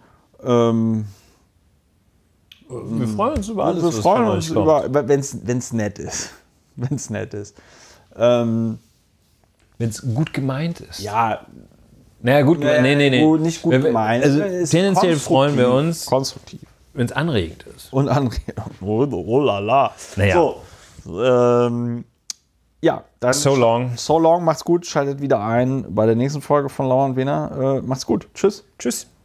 Wir freuen uns über alles, wir freuen uns über, wenn es nett ist. Wenn es nett ist. Wenn es gut gemeint ist. Ja. Naja, gut, nee. Nicht gut gemeint. Also tendenziell freuen wir uns, konstruktiv, wenn es anregend ist. Und anregend. Oh la la. Naja. So, ja, dann so long. So long, macht's gut, schaltet wieder ein bei der nächsten Folge von Lauer und Wehner. Macht's gut. Tschüss. Tschüss.